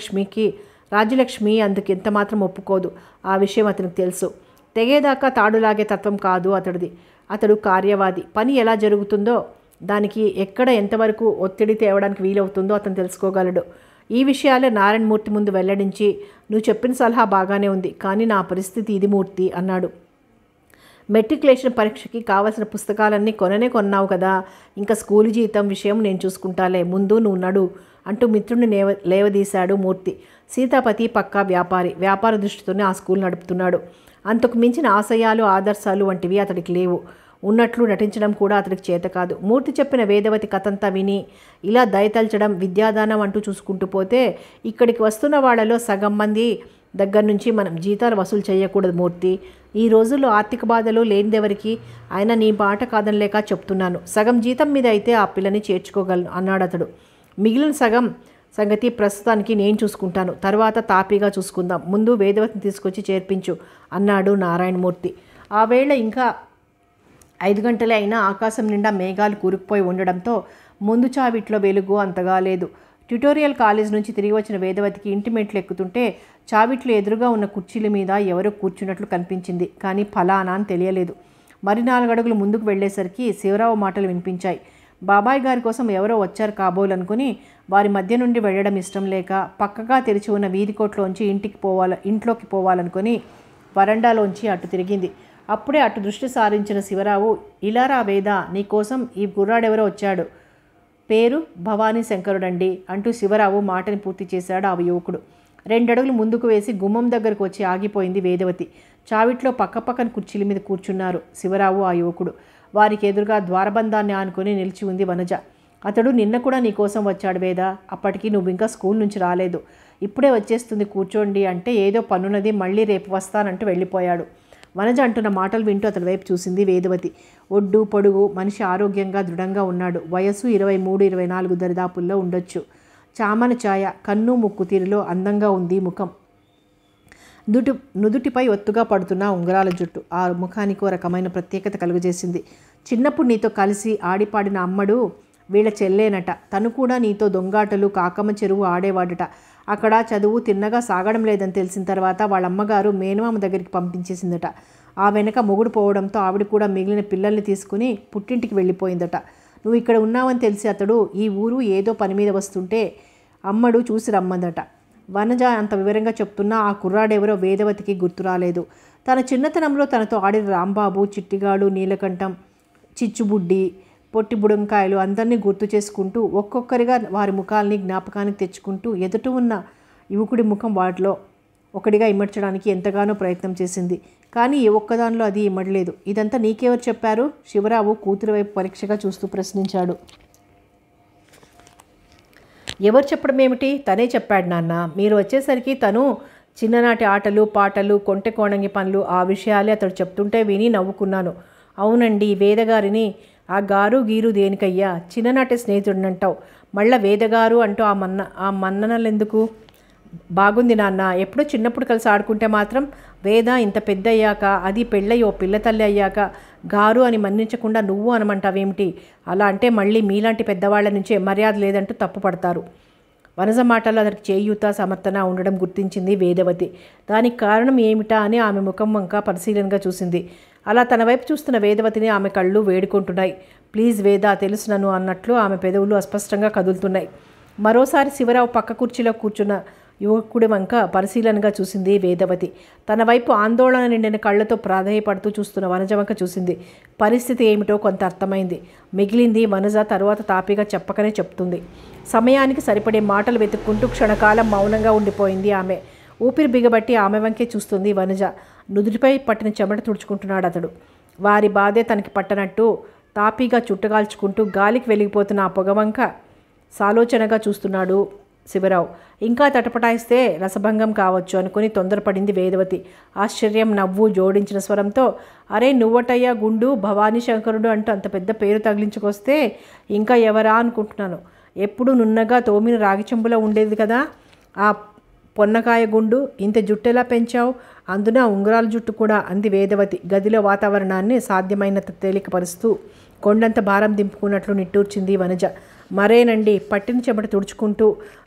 రాజ్యలక్ష్మి అందుకు ఎంతమాత్రం ఒప్పుకోదు. ఆ విషయం అతనికి తెలుసు. తెగేదాకా తాడులాగే తత్వం కాదు అతడిది. అతడు కార్యవాది. పని ఎలా జరుగుతుందో, దానికి ఎక్కడ ఎంతవరకు ఒత్తిడి తేవడానికి వీలవుతుందో అతను తెలుసుకోగలడు. ఈ విషయాలే నారాయణమూర్తి ముందు వెల్లడించి, నువ్వు చెప్పిన సలహా బాగానే ఉంది, కానీ నా పరిస్థితి ఇది మూర్తి అన్నాడు. మెట్రికులేషన్ పరీక్షకి కావలసిన పుస్తకాలన్నీ కొన్నావు కదా, ఇంకా స్కూలు జీతం విషయం నేను చూసుకుంటాలే, ముందు నువ్వు నడు అంటూ మిత్రుడిని లేవదీశాడు మూర్తి. సీతాపతి పక్కా వ్యాపారి. వ్యాపార దృష్టితోనే ఆ స్కూల్ నడుపుతున్నాడు. అంతకు మించిన ఆశయాలు, ఆదర్శాలు వంటివి అతడికి లేవు. ఉన్నట్లు నటించడం కూడా అతడికి చేత కాదు. మూర్తి చెప్పిన వేదవతి కథంతా విని ఇలా దయతల్చడం, విద్యాదానం అంటూ చూసుకుంటూ పోతే ఇక్కడికి వస్తున్న వాళ్ళలో సగం మంది దగ్గర నుంచి మనం జీతాలు వసూలు చేయకూడదు మూర్తి. ఈ రోజుల్లో ఆర్థిక బాధలు లేనిదెవరికి? అయినా నీ మాట కాదనలేక చెప్తున్నాను. సగం జీతం మీద అయితే ఆ పిల్లని చేర్చుకోగలను అన్నాడు అతడు. మిగిలిన సగం సంగతి ప్రస్తుతానికి నేను చూసుకుంటాను, తర్వాత తాపీగా చూసుకుందాం. ముందు వేదవతిని తీసుకొచ్చి చేర్పించు అన్నాడు నారాయణమూర్తి. ఆ వేళ ఇంకా 5 గంటలే అయినా ఆకాశం నిండా మేఘాలు కూరుకుపోయి ఉండడంతో ముందు చావిట్లో వెలుగు అంతగా లేదు. ట్యుటోరియల్ కాలేజ్ నుంచి తిరిగి వచ్చిన వేదవతికి ఇంటి మెట్లు ఎక్కుతుంటే చావిట్లో ఎదురుగా ఉన్న కుర్చీల మీద ఎవరో కూర్చున్నట్లు కనిపించింది. కానీ ఫలానా అని తెలియలేదు. మరి 4 అడుగులు ముందుకు వెళ్ళేసరికి శివరావు మాటలు వినిపించాయి. బాబాయ్ గారి కోసం ఎవరో వచ్చారు కాబోలనుకుని వారి మధ్య నుండి వెళ్ళడం ఇష్టం లేక పక్కగా తెరిచి ఉన్న వీధికోట్లోంచి ఇంట్లోకి పోవాలనుకుని వరండాలోంచి అటు తిరిగింది. అప్పుడే అటు దృష్టి సారించిన శివరావు, ఇలారా వేద, నీకోసం ఈ కుర్రాడెవరో వచ్చాడు. పేరు భవానీ శంకరుడండి అంటూ శివరావు మాటని పూర్తి చేశాడు ఆ యువకుడు. 2 అడుగులు ముందుకు వేసి గుమ్మం దగ్గరకు వచ్చి ఆగిపోయింది వేదవతి. చావిట్లో పక్కపక్కన కుర్చీల మీద కూర్చున్నారు శివరావు ఆ యువకుడు. వారికి ఎదురుగా ద్వారబంధాన్ని ఆనుకొని నిలిచి ఉంది వనజ. అతడు నిన్న కూడా నీకోసం వచ్చాడు వేద, అప్పటికి నువ్వు ఇంకా స్కూల్ నుంచి రాలేదు, ఇప్పుడే వచ్చేస్తుంది కూర్చోండి అంటే ఏదో పనున్నది మళ్ళీ రేపు వస్తానంటూ వెళ్ళిపోయాడు. వనజ అంటున్న మాటలు వింటూ అతడి వైపు చూసింది వేదవతి. ఒడ్డు పొడుగు మనిషి ఆరోగ్యంగా దృఢంగా ఉన్నాడు. వయసు 23-24 దరిదాపుల్లో ఉండొచ్చు. చామన ఛాయ, కన్ను ముక్కు తీరులో అందంగా ఉంది ముఖం. నుదుటిపై ఒత్తుగా పడుతున్న ఉంగరాల జుట్టు ఆ ముఖానికి ఓ రకమైన ప్రత్యేకత కలుగజేసింది. చిన్నప్పుడు నీతో కలిసి ఆడిపాడిన అమ్మడు వీళ్ళ చెల్లేనట. తను కూడా నీతో దొంగాటలు కాకమ్మ చెరువు ఆడేవాడట. అక్కడ చదువు తిన్నగా సాగడం లేదని తెలిసిన తర్వాత వాళ్ళ అమ్మగారు మేనమామ దగ్గరికి పంపించేసిందట. ఆ వెనక మొగుడు పోవడంతో ఆవిడ కూడా మిగిలిన పిల్లల్ని తీసుకుని పుట్టింటికి వెళ్ళిపోయిందట. నువ్వు ఇక్కడ ఉన్నావని తెలిసి అతడు ఈ ఊరు ఏదో పని మీద వస్తుంటే అమ్మడు చూసి రమ్మందట. వనజ అంత వివరంగా చెప్తున్నా ఆ కుర్రాడెవరో వేదవతికి గుర్తు రాలేదు. తన చిన్నతనంలో తనతో ఆడిన రాంబాబు, చిట్టిగాడు, నీలకంఠం, చిచ్చుబుడ్డి, పొట్టి బుడంకాయలు అందరినీ గుర్తు చేసుకుంటూ ఒక్కొక్కరిగా వారి ముఖాలని జ్ఞాపకానికి తెచ్చుకుంటూ ఎదుట ఉన్న యువకుడి ముఖం వాటిలో ఒకటిగా ఇమర్చడానికి ఎంతగానో ప్రయత్నం చేసింది. కానీ ఏ ఒక్కదానిలో అది ఇమ్మడలేదు. ఇదంతా నీకెవరు చెప్పారు? శివరావు కూతురు వైపు పరీక్షగా చూస్తూ ప్రశ్నించాడు. ఎవరు చెప్పడం ఏమిటి? తనే చెప్పాడు నాన్న. మీరు వచ్చేసరికి తను చిన్ననాటి ఆటలు పాటలు కొంటె కోణంగి పనులు ఆ విషయాలే అతడు చెప్తుంటే విని నవ్వుకున్నాను. అవునండి, వేదగారిని ఆ గారు గీరు దేనికయ్యా? చిన్ననాటి స్నేహితుడినంటావు, మళ్ళా వేదగారు అంటూ ఆ మన్ననలెందుకు? బాగుంది నాన్న, ఎప్పుడో చిన్నప్పుడు కలిసి ఆడుకుంటే మాత్రం వేద ఇంత పెద్ద అయ్యాక, అది పెళ్ళయ్యి ఓ పిల్ల తల్లి అయ్యాక గారు అని మన్నించకుండా నువ్వు అనమంటావేమిటి? అలా అంటే మళ్ళీ మీలాంటి పెద్దవాళ్ల నుంచే మర్యాద లేదంటూ తప్పు పడతారు. వనజ మాటల్లో అతనికి చేయూత సమర్థన ఉండడం గుర్తించింది వేదవతి. దానికి కారణం ఏమిటా అని ఆమె ముఖం వంక పరిశీలనగా చూసింది. అలా తన వైపు చూస్తున్న వేదవతిని ఆమె కళ్ళు వేడుకుంటున్నాయి. ప్లీజ్ వేద, తెలుసునను అన్నట్లు ఆమె పెదవులు అస్పష్టంగా కదులుతున్నాయి. మరోసారి శివరావు పక్క కుర్చీలో కూర్చున్న యువకుడి వంక పరిశీలనగా చూసింది వేదవతి. తన వైపు ఆందోళన నిండిన కళ్ళతో ప్రాధేయపడుతూ చూస్తున్న వనజ వంక చూసింది. పరిస్థితి ఏమిటో కొంత అర్థమైంది. మిగిలింది వనజ తరువాత తాపీగా చెప్పకనే చెప్తుంది. సమయానికి సరిపడే మాటలు వెతుక్కుంటూ క్షణకాలం మౌనంగా ఉండిపోయింది ఆమె. ఊపిరి బిగబట్టి ఆమె వంకే చూస్తుంది వనజ. నుదుటిపై పట్టిన చెమట తుడుచుకుంటున్నాడు అతడు. వారి బాధే తనకి పట్టనట్టు తాపీగా చుట్టగాల్చుకుంటూ గాలికి వెలిగిపోతున్న ఆ పొగవంక సాలోచనగా చూస్తున్నాడు శివరావు. ఇంకా తటపటాయిస్తే రసభంగం కావచ్చు అనుకుని తొందరపడింది వేదవతి. ఆశ్చర్యం, నవ్వు జోడించిన స్వరంతో, అరే నువ్వటయ్యా గుండు, భవానీ శంకరుడు అంటూ అంత పెద్ద పేరు తగిలించుకొస్తే ఇంకా ఎవరా అనుకుంటున్నాను. ఎప్పుడు నున్నగా తోమిన రాగి చెంబులో ఉండేది కదా ఆ పొన్నకాయ గుండు, ఇంత జుట్టెలా పెంచావు? అందున ఉంగరాల జుట్టు కూడా అంది వేదవతి గదిలో వాతావరణాన్ని సాధ్యమైనంత తేలికపరుస్తూ. కొండంత భారం దింపుకున్నట్లు నిట్టూర్చింది వనజ. మరేనండి, పట్టిన చెమట తుడుచుకుంటూ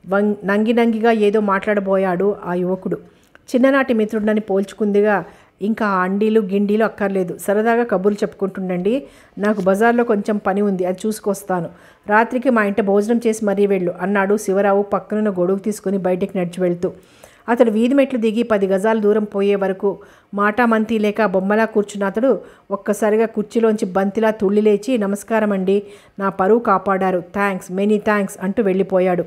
నంగిగా ఏదో మాట్లాడబోయాడు ఆ యువకుడు. చిన్ననాటి మిత్రుడినని పోల్చుకుందిగా. ఇంకా అండీలు గిండీలు అక్కర్లేదు, సరదాగా కబుర్లు చెప్పుకుంటుండండి. నాకు బజార్లో కొంచెం పని ఉంది, అది చూసుకొస్తాను. రాత్రికి మా ఇంట భోజనం చేసి మరీ వెళ్ళు అన్నాడు శివరావు పక్కనున్న గొడుగు తీసుకుని బయటికి నడిచి వెళ్తూ. అతడు వీధి మెట్లు దిగి 10 గజాల దూరం పోయే వరకు మాటామంతి లేక బొమ్మలా కూర్చున్న అతడు ఒక్కసారిగా కుర్చీలోంచి బంతిలా తుళ్ళి లేచి, నమస్కారం అండి, నా పరువు కాపాడారు, థ్యాంక్స్, మెనీ థ్యాంక్స్ అంటూ వెళ్ళిపోయాడు.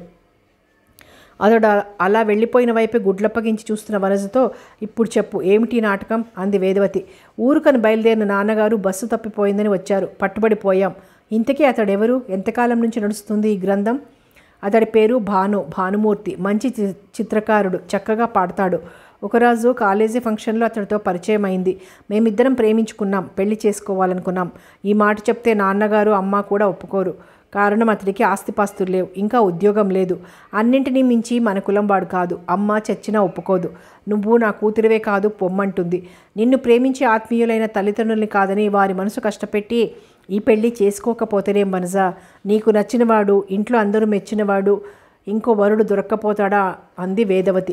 అతడు అలా వెళ్ళిపోయిన వైపే గుడ్లప్పగించి చూస్తున్న వనజతో, ఇప్పుడు చెప్పు, ఏమిటి నాటకం అంది వేదవతి. ఊరుకని బయలుదేరిన నాన్నగారు బస్సు తప్పిపోయిందని వచ్చారు, పట్టుబడిపోయాం. ఇంతకీ అతడెవరు? ఎంతకాలం నుంచి నడుస్తుంది ఈ గ్రంథం? అతడి పేరు భానుమూర్తి. మంచి చిత్రకారుడు, చక్కగా పాడతాడు. ఒకరోజు కాలేజీ ఫంక్షన్లో అతడితో పరిచయం అయింది. మేమిద్దరం ప్రేమించుకున్నాం, పెళ్లి చేసుకోవాలనుకున్నాం. ఈ మాట చెప్తే నాన్నగారు అమ్మ కూడా ఒప్పుకోరు. కారణం అతడికి ఆస్తిపాస్తులు లేవు, ఇంకా ఉద్యోగం లేదు. అన్నింటినీ మించి మన కులం వాడు కాదు. అమ్మ చచ్చినా ఒప్పుకోదు. నువ్వు నా కూతురివే కాదు పొమ్మంటుంది. నిన్ను ప్రేమించి ఆత్మీయులైన తల్లిదండ్రుల్ని కాదని వారి మనసు కష్టపెట్టి ఈ పెళ్ళి చేసుకోకపోతేనేం వనజ? నీకు నచ్చినవాడు, ఇంట్లో అందరూ మెచ్చినవాడు ఇంకో వరుడు దొరక్కపోతాడా అంది వేదవతి.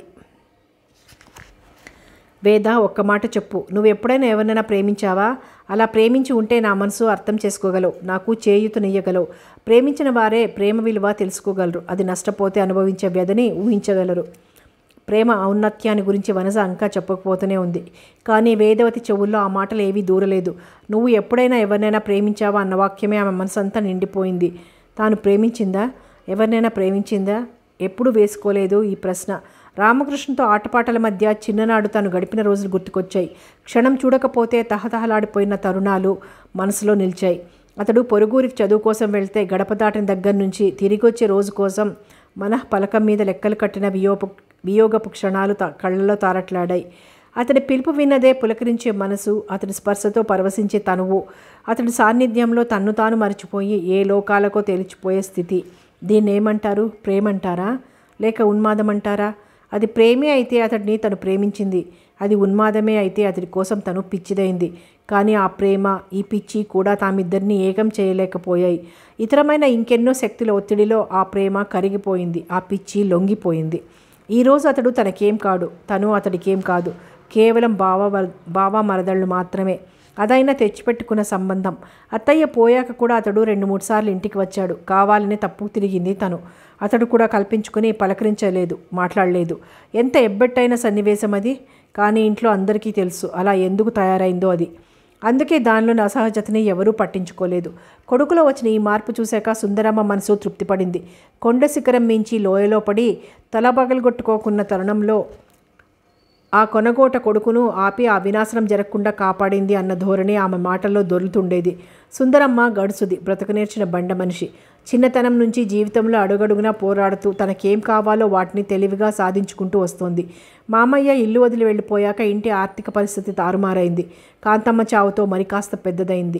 వేద, ఒక్క మాట చెప్పు, నువ్వు ఎప్పుడైనా ఎవరినైనా ప్రేమించావా? అలా ప్రేమించి ఉంటే నా మనసు అర్థం చేసుకోగలవు, నాకు చేయూతనియ్యగలవు. ప్రేమించిన వారే ప్రేమ విలువ తెలుసుకోగలరు, అది నష్టపోతే అనుభవించే వ్యధని ఊహించగలరు. ప్రేమ ఔన్నత్యాన్ని గురించి వనజ ఇంకా చెప్పకపోతూనే ఉంది. కానీ వేదవతి చెవుల్లో ఆ మాటలు ఏవీ దూరలేదు. నువ్వు ఎప్పుడైనా ఎవరినైనా ప్రేమించావా అన్న వాక్యమే ఆమె మనసంతా నిండిపోయింది. తాను ప్రేమించిందా? ఎవరినైనా ప్రేమించిందా? ఎప్పుడూ వేసుకోలేదు ఈ ప్రశ్న. రామకృష్ణతో ఆటపాటల మధ్య చిన్ననాడు తాను గడిపిన రోజులు గుర్తుకొచ్చాయి. క్షణం చూడకపోతే తహతహలాడిపోయిన తరుణాలు మనసులో నిలిచాయి. అతడు పొరుగురికి చదువు కోసం వెళ్తే గడప దాటిన దగ్గర నుంచి తిరిగొచ్చే రోజు కోసం పలకం మీద లెక్కలు కట్టిన వియోగపు క్షణాలు కళ్ళలో తారట్లాడాయి. అతడి పిలుపు విన్నదే పులకరించే మనసు, అతడి స్పర్శతో పరవశించే తనువు, అతడి సాన్నిధ్యంలో తన్ను తాను మరిచిపోయి ఏ లోకాలకో తేలిచిపోయే స్థితి. దీన్నేమంటారు? ప్రేమంటారా? లేక ఉన్మాదమంటారా? అది ప్రేమే అయితే అతడిని తను ప్రేమించింది. అది ఉన్మాదమే అయితే అతడి కోసం తను పిచ్చిదైంది. కానీ ఆ ప్రేమ, ఈ పిచ్చి కూడా తామిద్దరినీ ఏకం చేయలేకపోయాయి. ఇతరమైన ఇంకెన్నో శక్తుల ఒత్తిడిలో ఆ ప్రేమ కరిగిపోయింది, ఆ పిచ్చి లొంగిపోయింది. ఈరోజు అతడు తనకేం కాడు, తను అతడికేం కాదు. కేవలం బావ మరదళ్ళు మాత్రమే. అదైనా తెచ్చిపెట్టుకున్న సంబంధం. అత్తయ్య పోయాక కూడా అతడు 2-3 సార్లు ఇంటికి వచ్చాడు. కావాలని తప్పు తిరిగింది తను. అతడు కూడా కల్పించుకుని పలకరించలేదు, మాట్లాడలేదు. ఎంత ఎబ్బెట్టైన సన్నివేశం అది. కానీ ఇంట్లో అందరికీ తెలుసు అలా ఎందుకు తయారైందో అది. అందుకే దానిలోని అసహజతని ఎవరూ పట్టించుకోలేదు. కొడుకులో వచ్చిన ఈ మార్పు చూశాక సుందరమ్మ మనసు తృప్తిపడింది. కొండ శిఖరం మించి లోయలో పడి తల పగలగొట్టుకోకున్న తరుణంలో ఆ కొనగోట కొడుకును ఆపి ఆ వినాశనం జరగకుండా కాపాడింది అన్న ధోరణి ఆమె మాటల్లో దొర్లుతుండేది. సుందరమ్మ గడుసుది, బ్రతక నేర్చిన బండ మనిషి. చిన్నతనం నుంచి జీవితంలో అడుగడుగునా పోరాడుతూ తనకేం కావాలో వాటిని తెలివిగా సాధించుకుంటూ వస్తోంది. మామయ్య ఇల్లు వదిలి వెళ్ళిపోయాక ఇంటి ఆర్థిక పరిస్థితి తారుమారైంది. కాంతమ్మ చావుతో మరి కాస్త పెద్దదైంది.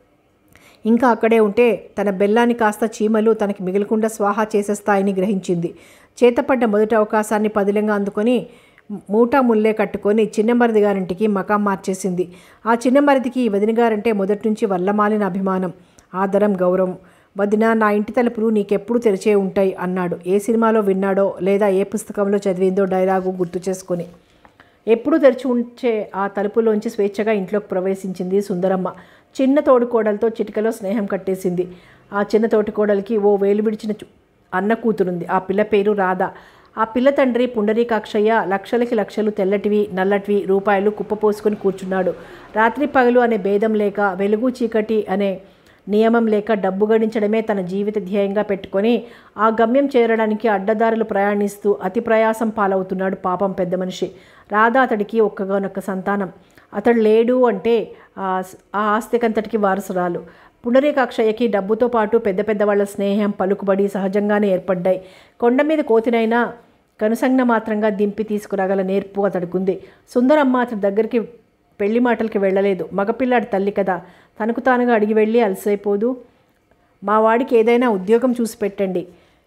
ఇంకా అక్కడే ఉంటే తన బెల్లాన్ని కాస్త చీమలు తనకి మిగలకుండా స్వాహా చేసేస్తాయని గ్రహించింది. చేతపడ్డ మొదటి అవకాశాన్ని పదిలంగా అందుకొని మూటా ముల్లే కట్టుకొని చిన్నమరిది గారింటికి మకాం మార్చేసింది. ఆ చిన్నమరిదికి వదిన గారంటే మొదటి నుంచి వల్లమాలిన అభిమానం, ఆదరం, గౌరవం. వదిన, నా ఇంటి తలుపులు నీకెప్పుడు తెరిచే ఉంటాయి అన్నాడు. ఏ సినిమాలో విన్నాడో లేదా ఏ పుస్తకంలో చదివిందో డైలాగు గుర్తు చేసుకుని ఎప్పుడూ తెరిచి ఉంచే ఆ తలుపులోంచి స్వేచ్ఛగా ఇంట్లోకి ప్రవేశించింది సుందరమ్మ. చిన్న తోడుకోడలతో చిటికలో స్నేహం కట్టేసింది. ఆ చిన్న తోటికోడలికి ఓ వేలు విడిచిన అన్న కూతురుంది. ఆ పిల్ల పేరు రాధ. ఆ పిల్ల తండ్రి పుండరీకాక్షయ్య లక్షలకి లక్షలు తెల్లటివి నల్లటివి రూపాయలు కుప్పపోసుకొని కూర్చున్నాడు. రాత్రి పగలు అనే భేదం లేక, వెలుగు చీకటి అనే నియమం లేక డబ్బు గడించడమే తన జీవిత ధ్యేయంగా పెట్టుకొని ఆ గమ్యం చేరడానికి అడ్డదారులు ప్రయాణిస్తూ అతి ప్రయాసం పాలవుతున్నాడు పాపం పెద్ద మనిషి. రాధ అతడికి ఒక్కగానొక్క సంతానం. అతడు లేడు అంటే ఆ ఆస్తికంతటికి వారసురాలు. పుండరీకాక్షయ్యకి డబ్బుతో పాటు పెద్ద పెద్దవాళ్ల స్నేహం, పలుకుబడి సహజంగానే ఏర్పడ్డాయి. కొండ మీద కోతినైనా కనుసంజ్ఞ మాత్రంగా దింపి తీసుకురాగల నేర్పు అతడికుంది. సుందరమ్మ అతడి దగ్గరికి పెళ్లి మాటలకి వెళ్ళలేదు. మగపిల్లాడి తల్లి కదా, తనకు తానుగా అడిగి వెళ్ళి అలసైపోదు. మా వాడికి ఏదైనా ఉద్యోగం చూసి పెట్టండి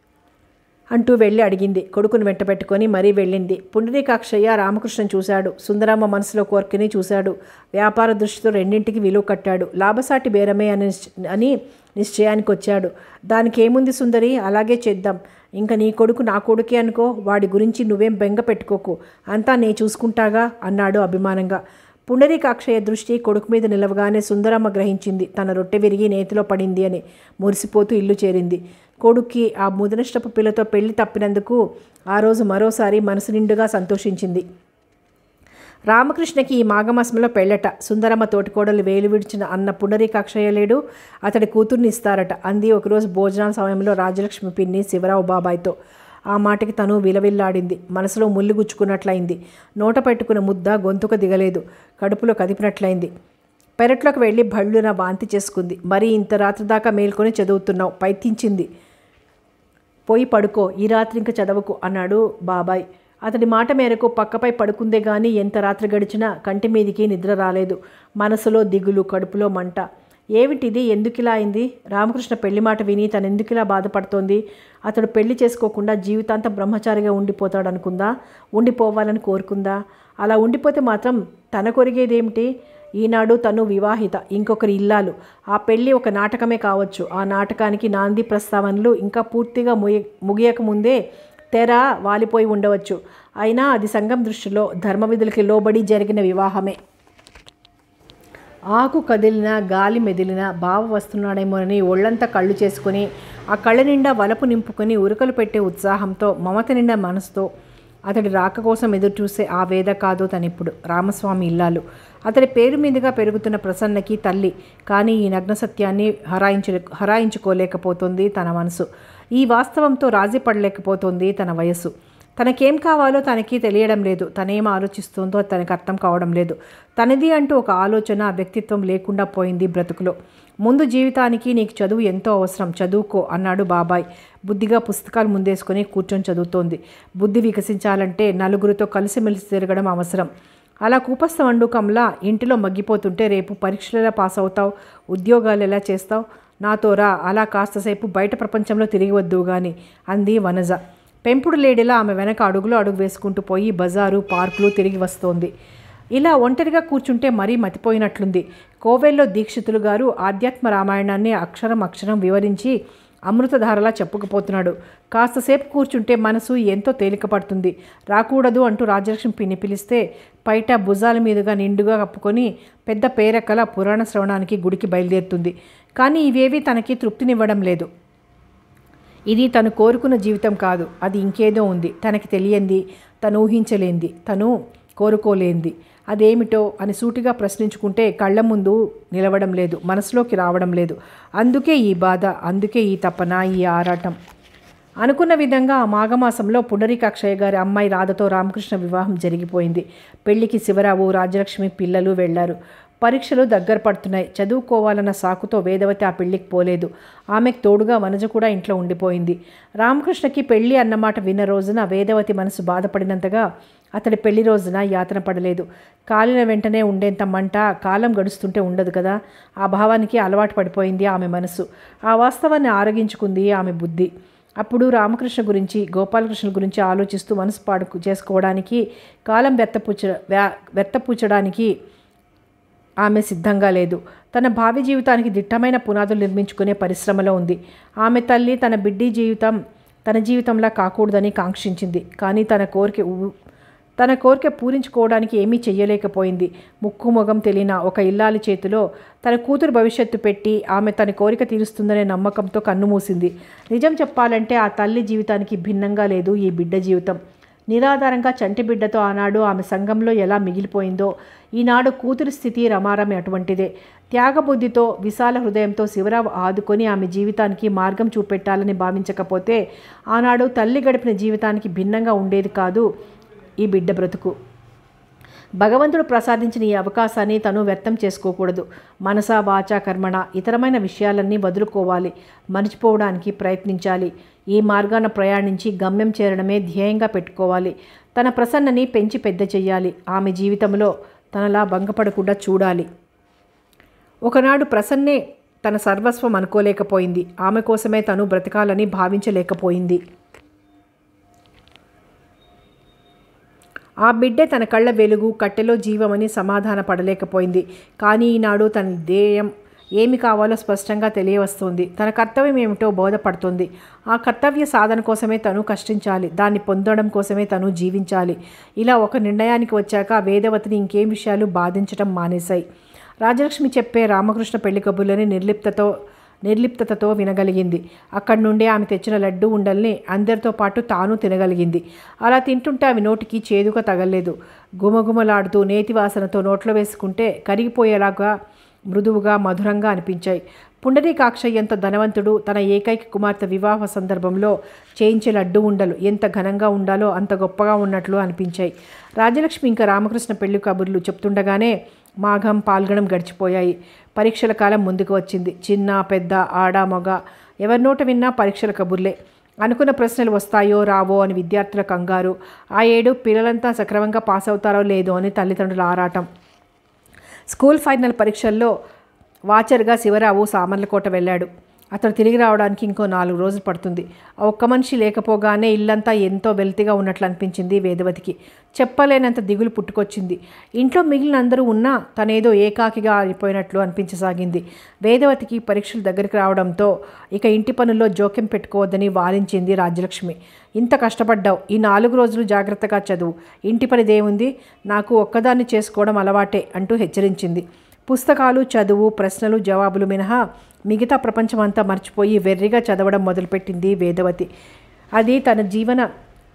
అంటూ వెళ్ళి అడిగింది. కొడుకును వెంట పెట్టుకొని మరీ వెళ్ళింది. పుండరీకాక్షయ్య రామకృష్ణన్ చూశాడు. సుందరమ్మ మనసులో కోర్కెని చూశాడు. వ్యాపార దృష్టితో రెండింటికి విలువ కట్టాడు. లాభసాటి బేరమే అని నిశ్చయానికి వచ్చాడు. దానికి ఏముంది సుందరి, అలాగే చేద్దాం. ఇంకా నీ కొడుకు నా కొడుకే అనుకో, వాడి గురించి నువ్వేం బెంగ పెట్టుకోకు, అంతా నే చూసుకుంటాగా అన్నాడు అభిమానంగా. పుండరీకాక్షయ్య దృష్టి కొడుకు మీద నిలవగానే సుందరమ్మ గ్రహించింది తన రొట్టె విరిగి నేతిలో పడింది అని. మురిసిపోతూ ఇల్లు చేరింది. కొడుక్కి ఆ ముదనష్టపు పిల్లతో పెళ్లి తప్పినందుకు ఆ రోజు మరోసారి మనసు నిండుగా సంతోషించింది. రామకృష్ణకి ఈ మాఘమాసంలో పెళ్ళట. సుందరమ్మ తోటికోడలు వేలు విడిచిన అన్న పుండరీకాక్షయ్య లేడు, అతడి కూతుర్ని ఇస్తారట అంది ఒకరోజు భోజనాల సమయంలో రాజలక్ష్మి పిన్ని శివరావు బాబాయ్తో. ఆ మాటకి తను విలవిల్లాడింది. మనసులో ముళ్ళు గుచ్చుకున్నట్లయింది. నోట పెట్టుకున్న ముద్ద గొంతుక దిగలేదు. కడుపులో కదిపినట్లయింది. పెరట్లోకి వెళ్ళి భళ్ళున వాంతి చేసుకుంది. మరి ఇంత రాత్రి దాకా మేల్కొని చదువుతున్నావు, పైతించింది. పోయి పడుకో, ఈ రాత్రి ఇంక చదవకు అన్నాడు బాబాయ్. అతడి మాట మేరకు పక్కపై పడుకుందే గాని ఎంత రాత్రి గడిచినా కంటి మీదికి నిద్ర రాలేదు. మనసులో దిగులు, కడుపులో మంట. ఏమిటిది, ఎందుకిలా అయింది? రామకృష్ణ పెళ్లి మాట విని తను ఎందుకిలా బాధపడుతోంది? అతడు పెళ్లి చేసుకోకుండా జీవితాంతం బ్రహ్మచారిగా ఉండిపోతాడనుకుందా? ఉండిపోవాలని కోరుకుందా? అలా ఉండిపోతే మాత్రం తన కొరిగేదేమిటి? ఈనాడు తను వివాహిత, ఇంకొకరి ఇల్లాలు. ఆ పెళ్ళి ఒక నాటకమే కావచ్చు. ఆ నాటకానికి నాంది ప్రస్తావనలు ఇంకా పూర్తిగా ముగియకముందే తెర వాలిపోయి ఉండవచ్చు. అయినా అది సంఘం దృష్టిలో ధర్మ విధులకి లోబడి జరిగిన వివాహమే. ఆకు కదిలినా, గాలి మెదిలినా బావ వస్తున్నాడేమోనని ఒళ్ళంతా కళ్ళు చేసుకుని ఆ కళ్ళ నిండా వలపు నింపుకొని ఉరకలు పెట్టే ఉత్సాహంతో, మమత నిండా మనసుతో అతడి రాక కోసం ఎదురు చూసే ఆ వేద కాదు తనిప్పుడు రామస్వామి ఇల్లాలు. అతడి పేరు మీదుగా పెరుగుతున్న ప్రసన్నకి తల్లి. కానీ ఈ నగ్న సత్యాన్ని హరాయించుకోలేకపోతుంది తన మనసు. ఈ వాస్తవంతో రాజీ పడలేకపోతుంది తన వయస్సు. తనకేం కావాలో తనకి తెలియడం లేదు. తనేం ఆలోచిస్తుందో తనకు అర్థం కావడం లేదు. తనది అంటూ ఒక ఆలోచన, వ్యక్తిత్వం లేకుండా పోయింది బ్రతుకులో. ముందు జీవితానికి నీకు చదువు ఎంతో అవసరం, చదువుకో అన్నాడు బాబాయ్. బుద్ధిగా పుస్తకాలు ముందేసుకొని కూర్చొని చదువుతోంది. బుద్ధి వికసించాలంటే నలుగురితో కలిసిమెలిసి తిరగడం అవసరం. అలా కూపస్థ వండుకంలా ఇంటిలో మగ్గిపోతుంటే రేపు పరీక్షలు ఎలా పాస్ అవుతావు, ఉద్యోగాలు ఎలా చేస్తావు? నాతో రా, అలా కాస్తసేపు బయట ప్రపంచంలో తిరిగి వద్దువు గాని అంది వనజ. పెంపుడు లేడిలా ఆమె వెనక అడుగులో అడుగు వేసుకుంటూ పోయి బజారు, పార్కులు తిరిగి వస్తోంది. ఇలా ఒంటరిగా కూర్చుంటే మరీ మతిపోయినట్లుంది. కోవెల్లో దీక్షితులు గారు ఆధ్యాత్మ రామాయణాన్ని అక్షరం అక్షరం వివరించి అమృతధారలా చెప్పుకుపోతున్నాడు. కాస్తసేపు కూర్చుంటే మనసు ఎంతో తేలిక పడుతుంది. రాకూడదు అంటూ రాజలక్ష్మి పిన్ని పిలిస్తే పైట భుజాల మీదుగా నిండుగా కప్పుకొని పెద్ద పేరక్కల పురాణ శ్రవణానికి గుడికి బయలుదేరుతుంది. కానీ ఇవేవి తనకి తృప్తినివ్వడం లేదు. ఇది తను కోరుకున్న జీవితం కాదు, అది ఇంకేదో ఉంది. తనకి తెలియంది, తను ఊహించలేంది, తను కోరుకోలేంది. అదేమిటో అని సూటిగా ప్రశ్నించుకుంటే కళ్ళ ముందు నిలవడం లేదు, మనసులోకి రావడం లేదు. అందుకే ఈ బాధ, అందుకే ఈ తపన, ఈ ఆరాటం. అనుకున్న విధంగా ఆ మాఘమాసంలో పుండరీకాక్షయ్య గారి అమ్మాయి రాధతో రామకృష్ణ వివాహం జరిగిపోయింది. పెళ్లికి శివరావు, రాజలక్ష్మి పిల్లలు వెళ్లారు. పరీక్షలు దగ్గర పడుతున్నాయి. చదువుకోవాలన్న సాకుతో వేదవతి ఆ పెళ్లికి పోలేదు. ఆమెకు తోడుగా వనజ కూడా ఇంట్లో ఉండిపోయింది. రామకృష్ణకి పెళ్లి అన్నమాట విన్న రోజున వేదవతి మనసు బాధపడినంతగా అతడి పెళ్లి రోజున యాతన పడలేదు. కాలిన వెంటనే ఉండేంత మంట కాలం గడుస్తుంటే ఉండదు కదా. ఆ భావానికి అలవాటు పడిపోయింది ఆమె మనసు. ఆ వాస్తవాన్ని ఆరగించుకుంది ఆమె బుద్ధి. అప్పుడు రామకృష్ణ గురించి, గోపాలకృష్ణ గురించి ఆలోచిస్తూ మనసు పాడు చేసుకోవడానికి, కాలం వ్యర్థపూచడానికి ఆమె సిద్ధంగా లేదు. తన భావి జీవితానికి దిట్టమైన పునాదులు నిర్మించుకునే పరిశ్రమలో ఉంది. ఆమె తల్లి తన బిడ్డి జీవితం తన జీవితంలా కాకూడదని కాంక్షించింది. కానీ తన కోరిక పూరించుకోవడానికి ఏమీ చెయ్యలేకపోయింది. ముక్కు మొగం తెలియని ఒక ఇల్లాలి చేతిలో తన కూతురు భవిష్యత్తు పెట్టి ఆమె తన కోరిక తీరుస్తుందనే నమ్మకంతో కన్నుమూసింది. నిజం చెప్పాలంటే ఆ తల్లి జీవితానికి భిన్నంగా లేదు ఈ బిడ్డ జీవితం. నిరాధారంగా చంటి బిడ్డతో ఆనాడు ఆమె సంఘంలో ఎలా మిగిలిపోయిందో ఈనాడు కూతురి స్థితి రమారమి అటువంటిదే. త్యాగబుద్ధితో, విశాల హృదయంతో శివరావు ఆదుకొని ఆమె జీవితానికి మార్గం చూపెట్టాలని భావించకపోతే ఆనాడు తల్లి గడిపిన జీవితానికి భిన్నంగా ఉండేది కాదు ఈ బిడ్డ బ్రతుకు. భగవంతుడు ప్రసాదించిన ఈ అవకాశాన్ని తను వ్యర్థం చేసుకోకూడదు. మనస, వాచ, కర్మణ ఇతరమైన విషయాలన్నీ వదులుకోవాలి, మర్చిపోవడానికి ప్రయత్నించాలి. ఈ మార్గాన ప్రయాణించి గమ్యం చేరడమే ధ్యేయంగా పెట్టుకోవాలి. తన ప్రసన్నని పెంచి పెద్ద చెయ్యాలి. ఆమె జీవితంలో తనలా భంగపడకుండా చూడాలి. ఒకనాడు ప్రసన్నే తన సర్వస్వం అనుకోలేకపోయింది. ఆమె కోసమే తను బ్రతకాలని భావించలేకపోయింది. ఆ బిడ్డే తన కళ్ళ వెలుగు, కట్టెలో జీవమని సమాధాన పడలేకపోయింది. కానీ ఈనాడు తన ధ్యేయం ఏమి కావాలో స్పష్టంగా తెలియవస్తుంది. తన కర్తవ్యం ఏమిటో బోధపడుతుంది. ఆ కర్తవ్య సాధన కోసమే తను కష్టించాలి, దాన్ని పొందడం కోసమే తను జీవించాలి. ఇలా ఒక నిర్ణయానికి వచ్చాక వేదవతిని ఇంకేం విషయాలు బాధించడం మానేశాయి. రాజలక్ష్మి చెప్పే రామకృష్ణ పెళ్లి కబుర్లని నిర్లిప్తతతో వినగలిగింది. అక్కడి నుండే ఆమె తెచ్చిన లడ్డు ఉండల్ని అందరితో పాటు తాను తినగలిగింది. అలా తింటుంటే అవి నోటికి చేదుగా తగలేదు. గుమగుమలాడుతూ నేతి వాసనతో నోట్లో వేసుకుంటే కరిగిపోయేలాగా మృదువుగా, మధురంగా అనిపించాయి. పుండరీకాక్షయ్యంత ధనవంతుడు తన ఏకైక కుమార్తె వివాహ సందర్భంలో చేయించే లడ్డు ఉండలు ఎంత ఘనంగా ఉండాలో అంత గొప్పగా ఉన్నట్లు అనిపించాయి. రాజలక్ష్మి ఇంకా రామకృష్ణ పెళ్లి కబుర్లు చెప్తుండగానే మాఘం, పాల్గొనం గడిచిపోయాయి. పరీక్షల కాలం ముందుకు వచ్చింది. చిన్న, పెద్ద, ఆడ, మగ ఎవరి నోట విన్నా పరీక్షల కబుర్లే. అనుకున్న ప్రశ్నలు వస్తాయో రావో అని విద్యార్థుల కంగారు. ఆ ఏడు పిల్లలంతా సక్రమంగా పాస్ అవుతారో లేదో అని తల్లిదండ్రుల ఆరాటం. స్కూల్ ఫైనల్ పరీక్షల్లో వాచర్గా శివరావు సామర్లకోట వెళ్ళాడు. అతను తిరిగి రావడానికి ఇంకో 4 రోజులు పడుతుంది. ఆ ఒక్క మనిషి లేకపోగానే ఇల్లంతా ఎంతో వెల్తిగా ఉన్నట్లు అనిపించింది వేదవతికి. చెప్పలేనంత దిగులు పుట్టుకొచ్చింది. ఇంట్లో మిగిలిన అందరూ ఉన్నా తనేదో ఏకాకిగా అయిపోయినట్లు అనిపించసాగింది. వేదవతికి పరీక్షలు దగ్గరికి రావడంతో ఇక ఇంటి పనుల్లో జోక్యం పెట్టుకోవద్దని వారించింది రాజ్యలక్ష్మి. ఇంత కష్టపడ్డావు, ఈ 4 రోజులు జాగ్రత్తగా చదువు, ఇంటి పనిదేముంది, నాకు ఒక్కదాన్ని చేసుకోవడం అలవాటే అంటూ హెచ్చరించింది. పుస్తకాలు, చదువు, ప్రశ్నలు, జవాబులు మినహా మిగతా ప్రపంచమంతా మర్చిపోయి వెర్రిగా చదవడం మొదలుపెట్టింది వేదవతి. అది తన జీవన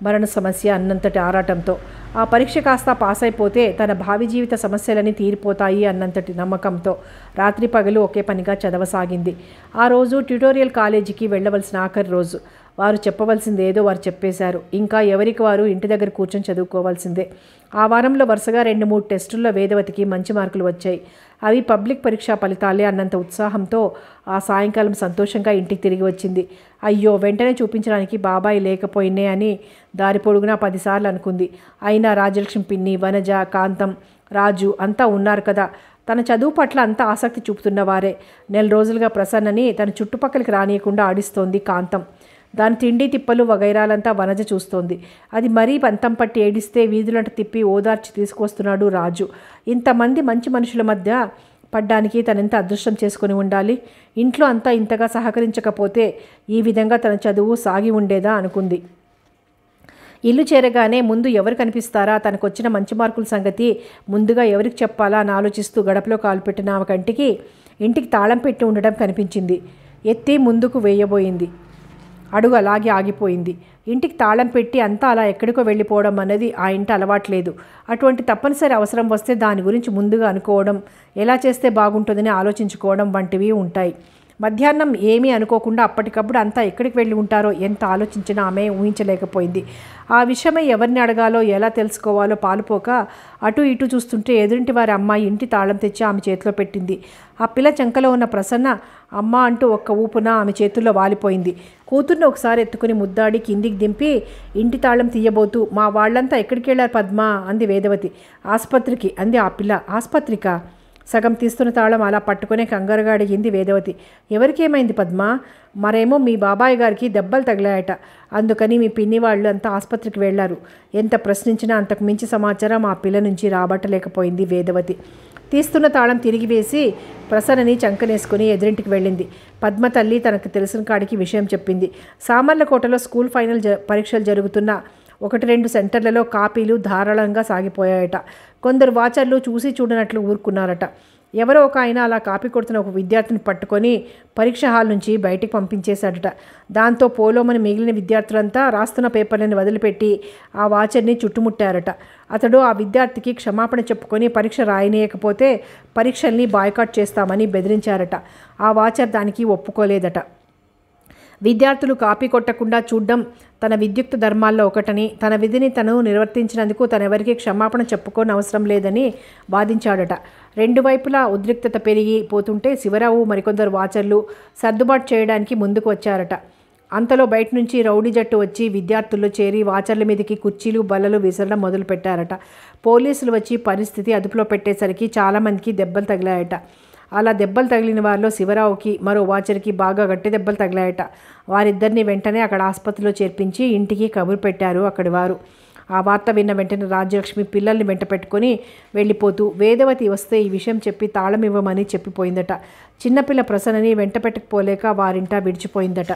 మరణ సమస్య అన్నంతటి ఆరాటంతో. ఆ పరీక్ష కాస్త పాస్ అయిపోతే తన భావి జీవిత సమస్యలన్నీ తీరిపోతాయి అన్నంతటి నమ్మకంతో రాత్రి పగలు ఒకే పనిగా చదవసాగింది. ఆ రోజు ట్యుటోరియల్ కాలేజీకి వెళ్ళవలసిన ఆఖరి రోజు. వారు చెప్పవలసింది ఏదో వారు చెప్పేశారు. ఇంకా ఎవరికి వారు ఇంటి దగ్గర కూర్చొని చదువుకోవాల్సిందే. ఆ వారంలో వరుసగా 2-3 టెస్టుల్లో వేదవతికి మంచి మార్కులు వచ్చాయి. అవి పబ్లిక్ పరీక్షా ఫలితాలే అన్నంత ఉత్సాహంతో ఆ సాయంకాలం సంతోషంగా ఇంటికి తిరిగి వచ్చింది. అయ్యో, వెంటనే చూపించడానికి బాబాయ్ లేకపోయినే అని దారి పొడుగునా 10 సార్లు అనుకుంది. అయినా రాజలక్ష్మి పిన్ని, వనజ, కాంతం, రాజు అంతా ఉన్నారు కదా. తన చదువు పట్ల అంత ఆసక్తి చూపుతున్నవారే. నెల రోజులుగా ప్రసన్నని తన చుట్టుపక్కలకి రానియకుండా ఆడిస్తోంది కాంతం. దాని తిండి తిప్పలు వగైరాలంతా వనజ చూస్తోంది. అది మరీ పంతం పట్టి ఏడిస్తే వీధులంట తిప్పి ఓదార్చి తీసుకొస్తున్నాడు రాజు. ఇంతమంది మంచి మనుషుల మధ్య పడ్డానికి తనెంత అదృష్టం చేసుకుని ఉండాలి. ఇంట్లో అంతా ఇంతగా సహకరించకపోతే ఈ విధంగా తన చదువు సాగి ఉండేదా అనుకుంది. ఇల్లు చేరగానే ముందు ఎవరు కనిపిస్తారా, తనకొచ్చిన మంచి మార్కుల సంగతి ముందుగా ఎవరికి చెప్పాలా అని ఆలోచిస్తూ గడపలో కాలు పెట్టిన ఆమె కంటికి ఇంటికి తాళం పెట్టి ఉండడం కనిపించింది. ఎత్తి ముందుకు వేయబోయింది. అడుగు అలాగే ఆగిపోయింది. ఇంటికి తాళం పెట్టి అంతా అలా ఎక్కడికో వెళ్ళిపోవడం అన్నది ఆ ఇంటి అలవాట్లేదు. అటువంటి తప్పనిసరి అవసరం వస్తే దాని గురించి ముందుగా అనుకోవడం, ఎలా చేస్తే బాగుంటుందని ఆలోచించుకోవడం వంటివి ఉంటాయి. మధ్యాహ్నం ఏమీ అనుకోకుండా అప్పటికప్పుడు అంతా ఎక్కడికి వెళ్ళి ఉంటారో ఎంత ఆలోచించినా ఆమె ఊహించలేకపోయింది. ఆ విషయమై ఎవరిని అడగాలో ఎలా తెలుసుకోవాలో పాలుపోక అటు ఇటు చూస్తుంటే ఎదురింటి వారి అమ్మాయి ఇంటి తాళం తెచ్చి ఆమె చేతిలో పెట్టింది. ఆ పిల్ల చంకలో ఉన్న ప్రసన్న అమ్మ అంటూ ఒక్క ఊపున ఆమె చేతుల్లో వాలిపోయింది. కూతుర్ని ఒకసారి ఎత్తుకుని ముద్దాడి కిందికి దింపి ఇంటి తాళం తీయబోతూ, మా వాళ్ళంతా ఎక్కడికి వెళ్ళారు పద్మ అంది వేదవతి. ఆసుపత్రికి అంది ఆ పిల్ల. ఆసుపత్రికా? సగం తీస్తున్న తాళం అలా పట్టుకునే కంగారుగా అడిగింది వేదవతి. ఎవరికేమైంది పద్మ? మరేమో మీ బాబాయ్ గారికి దెబ్బలు తగిలాయట, అందుకని మీ పిన్ని వాళ్ళు అంతా ఆసుపత్రికి వెళ్లారు. ఎంత ప్రశ్నించినా అంతకు మించి సమాచారం ఆ పిల్ల నుంచి రాబట్టలేకపోయింది వేదవతి. తీస్తున్న తాళం తిరిగి వేసి ప్రసన్నని చంకనేసుకుని ఎదురింటికి వెళ్ళింది. పద్మ తల్లి తనకు తెలిసిన కాడికి విషయం చెప్పింది. సామర్లకోటలో స్కూల్ ఫైనల్ పరీక్షలు జరుగుతున్న 1-2 సెంటర్లలో కాపీలు ధారాళంగా సాగిపోయాయట. కొందరు వాచర్లు చూసి చూడనట్లు ఊరుకున్నారట. ఎవరో ఒక ఆయన అలా కాపీ కొడుతున్న ఒక విద్యార్థిని పట్టుకొని పరీక్ష హాల్ నుంచి బయటికి పంపించేశాడట. దాంతో పోలోమని మిగిలిన విద్యార్థులంతా రాస్తున్న పేపర్లను వదిలిపెట్టి ఆ వాచర్ని చుట్టుముట్టారట. అతడు ఆ విద్యార్థికి క్షమాపణ చెప్పుకొని పరీక్ష రాయనీయకపోతే పరీక్షల్ని బాయ్కాట్ చేస్తామని బెదిరించారట. ఆ వాచర్ దానికి ఒప్పుకోలేదట. విద్యార్థులు కాపీ కొట్టకుండా చూడ్డం తన విద్యుక్త ధర్మాల్లో ఒకటని, తన విధిని తను నిర్వర్తించినందుకు తనెవరికి క్షమాపణ చెప్పుకోనవసరం లేదని వాదించాడట. 2 వైపులా ఉద్రిక్తత పెరిగి పోతుంటే శివరావు మరికొందరు వాచర్లు సర్దుబాటు చేయడానికి ముందుకు వచ్చారట. అంతలో బయట నుంచి రౌడీ జట్టు వచ్చి విద్యార్థుల్లో చేరి వాచర్ల మీదకి కుర్చీలు బల్లలు విసరడం మొదలుపెట్టారట. పోలీసులు వచ్చి పరిస్థితి అదుపులో పెట్టేసరికి చాలామందికి దెబ్బలు తగిలాయట. అలా దెబ్బలు తగిలిన వారిలో శివరావుకి మరో వాచర్కి బాగా గట్టి దెబ్బలు తగిలాయట. వారిద్దరిని వెంటనే అక్కడ ఆసుపత్రిలో చేర్పించి ఇంటికి కబురు పెట్టారు అక్కడి వారు. ఆ వార్త విన్న వెంటనే రాజ్యలక్ష్మి పిల్లల్ని వెంట పెట్టుకొని వెళ్ళిపోతూ వేదవతి వస్తే ఈ విషయం చెప్పి తాళం ఇవ్వమని చెప్పిపోయిందట. చిన్నపిల్ల ప్రసన్నని వెంట పెట్టుకుపోలేక వారింట విడిచిపోయిందట.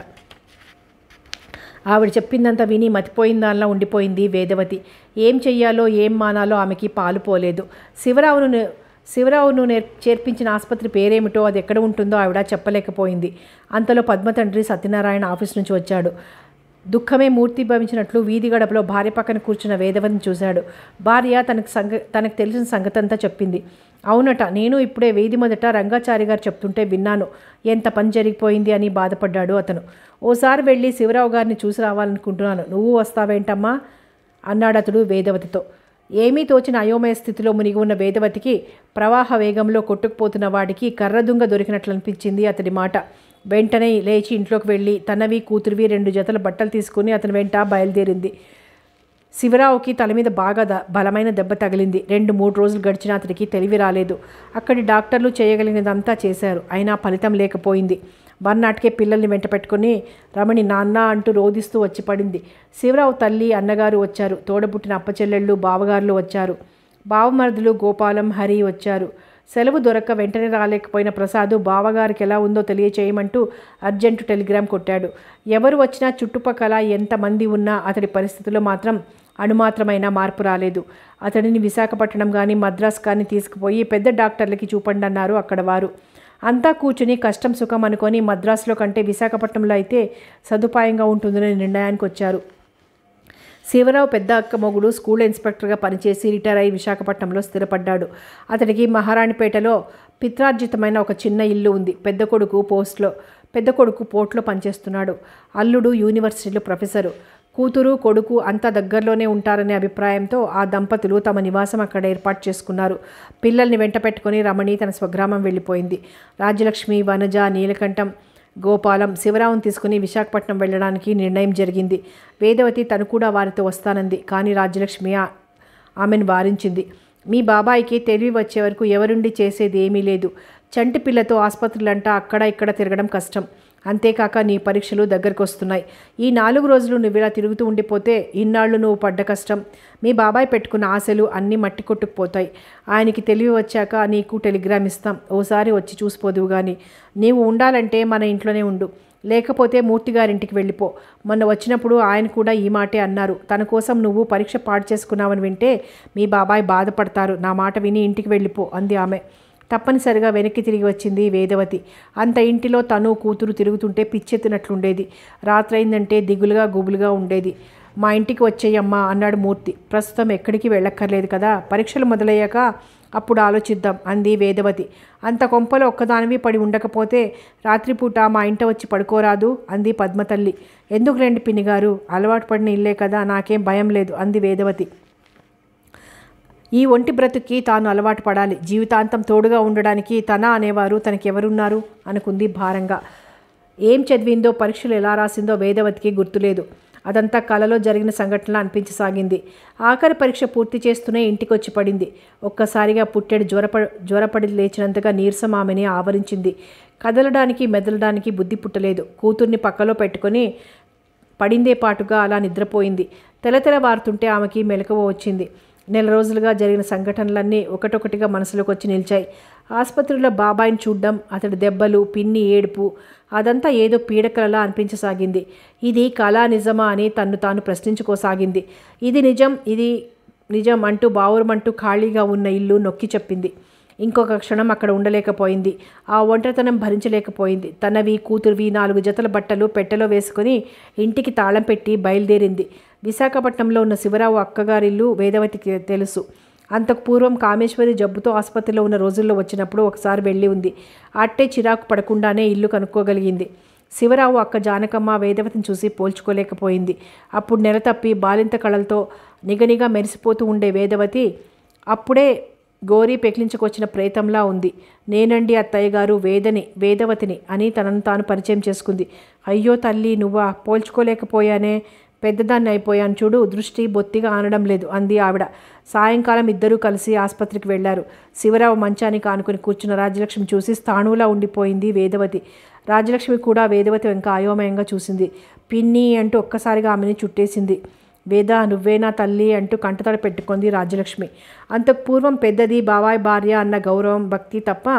ఆవిడ చెప్పిందంతా విని మతిపోయిన దానిలా ఉండిపోయింది వేదవతి. ఏం చెయ్యాలో ఏం మానాలో ఆమెకి పాలుపోలేదు. శివరావును చేర్పించిన ఆసుపత్రి పేరేమిటో, అది ఎక్కడ ఉంటుందో ఆవిడ చెప్పలేకపోయింది. అంతలో పద్మ తండ్రి సత్యనారాయణ ఆఫీస్ నుంచి వచ్చాడు. దుఃఖమే మూర్తి భవించినట్లు వీధి గడపలో భార్య పక్కన కూర్చున్న వేదవతిని చూశాడు. భార్య తనకు తెలిసిన సంగతంతా చెప్పింది. అవునట, నేను ఇప్పుడే వీధి మొదట రంగాచారి గారు చెప్తుంటే విన్నాను. ఎంత పని జరిగిపోయింది అని బాధపడ్డాడు అతను. ఓసారి వెళ్ళి శివరావు గారిని చూసి రావాలనుకుంటున్నాను, నువ్వు వస్తావేంటమ్మా అన్నాడు అతడు వేదవతితో. ఏమీ తోచిన అయోమయ స్థితిలో మునిగి ఉన్న వేదవతికి ప్రవాహ వేగంలో కొట్టుకుపోతున్న వాడికి కర్రదుంగ దొరికినట్లు అనిపించింది అతడి మాట. వెంటనే లేచి ఇంట్లోకి వెళ్ళి తనవి కూతురివి 2 జతల బట్టలు తీసుకుని అతని వెంట బయలుదేరింది. శివరావుకి తల మీద బాగా బలమైన దెబ్బ తగిలింది. 2-3 రోజులు గడిచినా అతడికి తెలివి రాలేదు. అక్కడి డాక్టర్లు చేయగలిగినదంతా చేశారు, అయినా ఫలితం లేకపోయింది. మర్నాటికే పిల్లల్ని వెంట పెట్టుకుని రమణి నాన్న అంటూ రోదిస్తూ వచ్చి పడింది. శివరావు తల్లి, అన్నగారు వచ్చారు. తోడబుట్టిన అప్పచెల్లెళ్ళు, బావగారులు వచ్చారు. బావమరుదులు గోపాలం, హరి వచ్చారు. సెలవు దొరక్క వెంటనే రాలేకపోయిన ప్రసాదు బావగారికి ఎలా ఉందో తెలియచేయమంటూ అర్జెంటు టెలిగ్రామ్ కొట్టాడు. ఎవరు వచ్చినా చుట్టుపక్కల ఎంతమంది ఉన్నా అతడి పరిస్థితిలో మాత్రం అణుమాత్రమైన మార్పు రాలేదు. అతడిని విశాఖపట్నం కానీ మద్రాసు కానీ తీసుకుపోయి పెద్ద డాక్టర్లకి చూపండి అన్నారు అక్కడ వారు. అంతా కూర్చుని కష్టం సుఖం అనుకొని మద్రాసులో కంటే విశాఖపట్నంలో అయితే సదుపాయంగా ఉంటుందనే నిర్ణయానికి వచ్చారు. శివరావు పెద్ద అక్క మొగుడు స్కూల్ ఇన్స్పెక్టర్గా పనిచేసి రిటైర్ అయి విశాఖపట్నంలో స్థిరపడ్డాడు. అతడికి మహారాణిపేటలో పిత్రార్జితమైన ఒక చిన్న ఇల్లు ఉంది. పెద్ద కొడుకు పోర్ట్లో పనిచేస్తున్నాడు. అల్లుడు యూనివర్సిటీలో ప్రొఫెసరు. కూతురు కొడుకు అంతా దగ్గరలోనే ఉంటారనే అభిప్రాయంతో ఆ దంపతులు తమ నివాసం అక్కడ ఏర్పాటు చేసుకున్నారు. పిల్లల్ని వెంట పెట్టుకుని రమణి తన స్వగ్రామం వెళ్ళిపోయింది. రాజ్యలక్ష్మి, వనజ, నీలకంఠం, గోపాలం శివరావును తీసుకుని విశాఖపట్నం వెళ్ళడానికి నిర్ణయం జరిగింది. వేదవతి తను కూడా వారితో వస్తానంది. కానీ రాజ్యలక్ష్మి ఆమెను వారించింది. మీ బాబాయికి తెలివి వచ్చే వరకు ఎవరుండి చేసేది ఏమీ లేదు. చంటి పిల్లతో ఆసుపత్రులంటా అక్కడ ఇక్కడ తిరగడం కష్టం. అంతేకాక నీ పరీక్షలు దగ్గరకు వస్తున్నాయి. ఈ 4 రోజులు నువ్వు ఇలా తిరుగుతూ ఉండిపోతే ఇన్నాళ్ళు నువ్వు పడ్డ కష్టం, మీ బాబాయ్ పెట్టుకున్న ఆశలు అన్నీ మట్టి కొట్టుకుపోతాయి. ఆయనకి తెలివి వచ్చాక నీకు టెలిగ్రామ్ ఇస్తాం. ఓసారి వచ్చి చూసిపోదువు కానీ. నీవు ఉండాలంటే మన ఇంట్లోనే ఉండు, లేకపోతే మూర్తిగారింటికి వెళ్ళిపో. మొన్న వచ్చినప్పుడు ఆయన కూడా ఈ మాటే అన్నారు. తన కోసం నువ్వు పరీక్ష పాడు చేసుకున్నావని వింటే మీ బాబాయ్ బాధపడతారు. నా మాట విని ఇంటికి వెళ్ళిపో అంది ఆమె. తప్పనిసరిగా వెనక్కి తిరిగి వచ్చింది వేదవతి. అంత ఇంటిలో తను కూతురు తిరుగుతుంటే పిచ్చెత్తినట్లుండేది. రాత్రైందంటే దిగులుగా గుబులుగా ఉండేది. మా ఇంటికి వచ్చేయమ్మా అన్నాడు మూర్తి. ప్రస్తుతం ఎక్కడికి వెళ్ళక్కర్లేదు కదా, పరీక్షలు మొదలయ్యాక అప్పుడు ఆలోచిద్దాం అంది వేదవతి. అంత కొంపలో ఒక్కదానివి పడి ఉండకపోతే రాత్రిపూట మా ఇంట వచ్చి పడుకోరాదు అంది పద్మతల్లి. ఎందుకు రండి పిన్నిగారు, అలవాటు పడిన ఇల్లే కదా, నాకేం భయం లేదు అంది వేదవతి. ఈ ఒంటి బ్రతుక్కి తాను అలవాటు పడాలి. జీవితాంతం తోడుగా ఉండడానికి తన అనేవారు తనకెవరున్నారు అనుకుంది భారంగా. ఏం చదివిందో, పరీక్షలు ఎలా రాసిందో వేదవతికి గుర్తులేదు. అదంతా కలలో జరిగిన సంఘటనలా అనిపించసాగింది. ఆఖరి పరీక్ష పూర్తి చేస్తూనే ఇంటికి వచ్చి పడింది. ఒక్కసారిగా పుట్టెడు జ్వరపడి లేచినంతగా నీరసం ఆమెని ఆవరించింది. కదలడానికి మెదలడానికి బుద్ధి పుట్టలేదు. కూతుర్ని పక్కలో పెట్టుకొని పడిందే పాటుగా అలా నిద్రపోయింది. తెలతెలవారుతుంటే ఆమెకి మెలకువ వచ్చింది. నెల రోజులుగా జరిగిన సంఘటనలన్నీ ఒకటొకటిగా మనసులోకి వచ్చి నిలిచాయి. ఆసుపత్రిలో బాబాయిని చూడ్డం, అతడి దెబ్బలు, పిన్ని ఏడుపు, అదంతా ఏదో పీడకలలా అనిపించసాగింది. ఇది కళా నిజమా అని తన్ను తాను ప్రశ్నించుకోసాగింది. ఇది నిజం అంటూ బావురమంటూ ఖాళీగా ఉన్న ఇల్లు నొక్కి చెప్పింది. ఇంకొక క్షణం అక్కడ ఉండలేకపోయింది. ఆ ఒంటరితనం భరించలేకపోయింది. తనవి కూతురువి 4 జతల బట్టలు పెట్టెలో వేసుకుని ఇంటికి తాళం పెట్టి బయలుదేరింది. విశాఖపట్నంలో ఉన్న శివరావు అక్కగారిల్లు వేదవతికి తెలుసు. అంతకు పూర్వం కామేశ్వరి జబ్బుతో ఆసుపత్రిలో ఉన్న రోజుల్లో వచ్చినప్పుడు ఒకసారి వెళ్ళి ఉంది. అట్టే చిరాకు పడకుండానే ఇల్లు కనుక్కోగలిగింది. శివరావు అక్క జానకమ్మ వేదవతిని చూసి పోల్చుకోలేకపోయింది. అప్పుడు నెల తప్పి బాలింత కళలతో నిగనిగా మెరిసిపోతూ ఉండే వేదవతి అప్పుడే గోరీ పెకిలించుకొచ్చిన ప్రేతంలా ఉంది. నేనండి అత్తయ్య గారు వేదవతిని అని తనను తాను పరిచయం చేసుకుంది. అయ్యో తల్లి, నువ్వా, పోల్చుకోలేకపోయానే, పెద్దదాన్ని అయిపోయాను చూడు, దృష్టి బొత్తిగా ఆనడం లేదు అంది ఆవిడ. సాయంకాలం ఇద్దరూ కలిసి ఆసుపత్రికి వెళ్లారు. శివరావు మంచానికి ఆనుకుని కూర్చున్న రాజ్యలక్ష్మి చూసి స్థాణువులా ఉండిపోయింది వేదవతి. రాజ్యలక్ష్మి కూడా వేదవతి వెంక అయోమయంగా చూసింది. పిన్ని అంటూ ఒక్కసారిగా ఆమెని చుట్టేసింది. వేద, నువ్వేనా తల్లి అంటూ కంటతడి పెట్టుకుంది రాజ్యలక్ష్మి. అంతకు పూర్వం పెద్దది బాబాయ్ భార్య అన్న గౌరవం, భక్తి తప్ప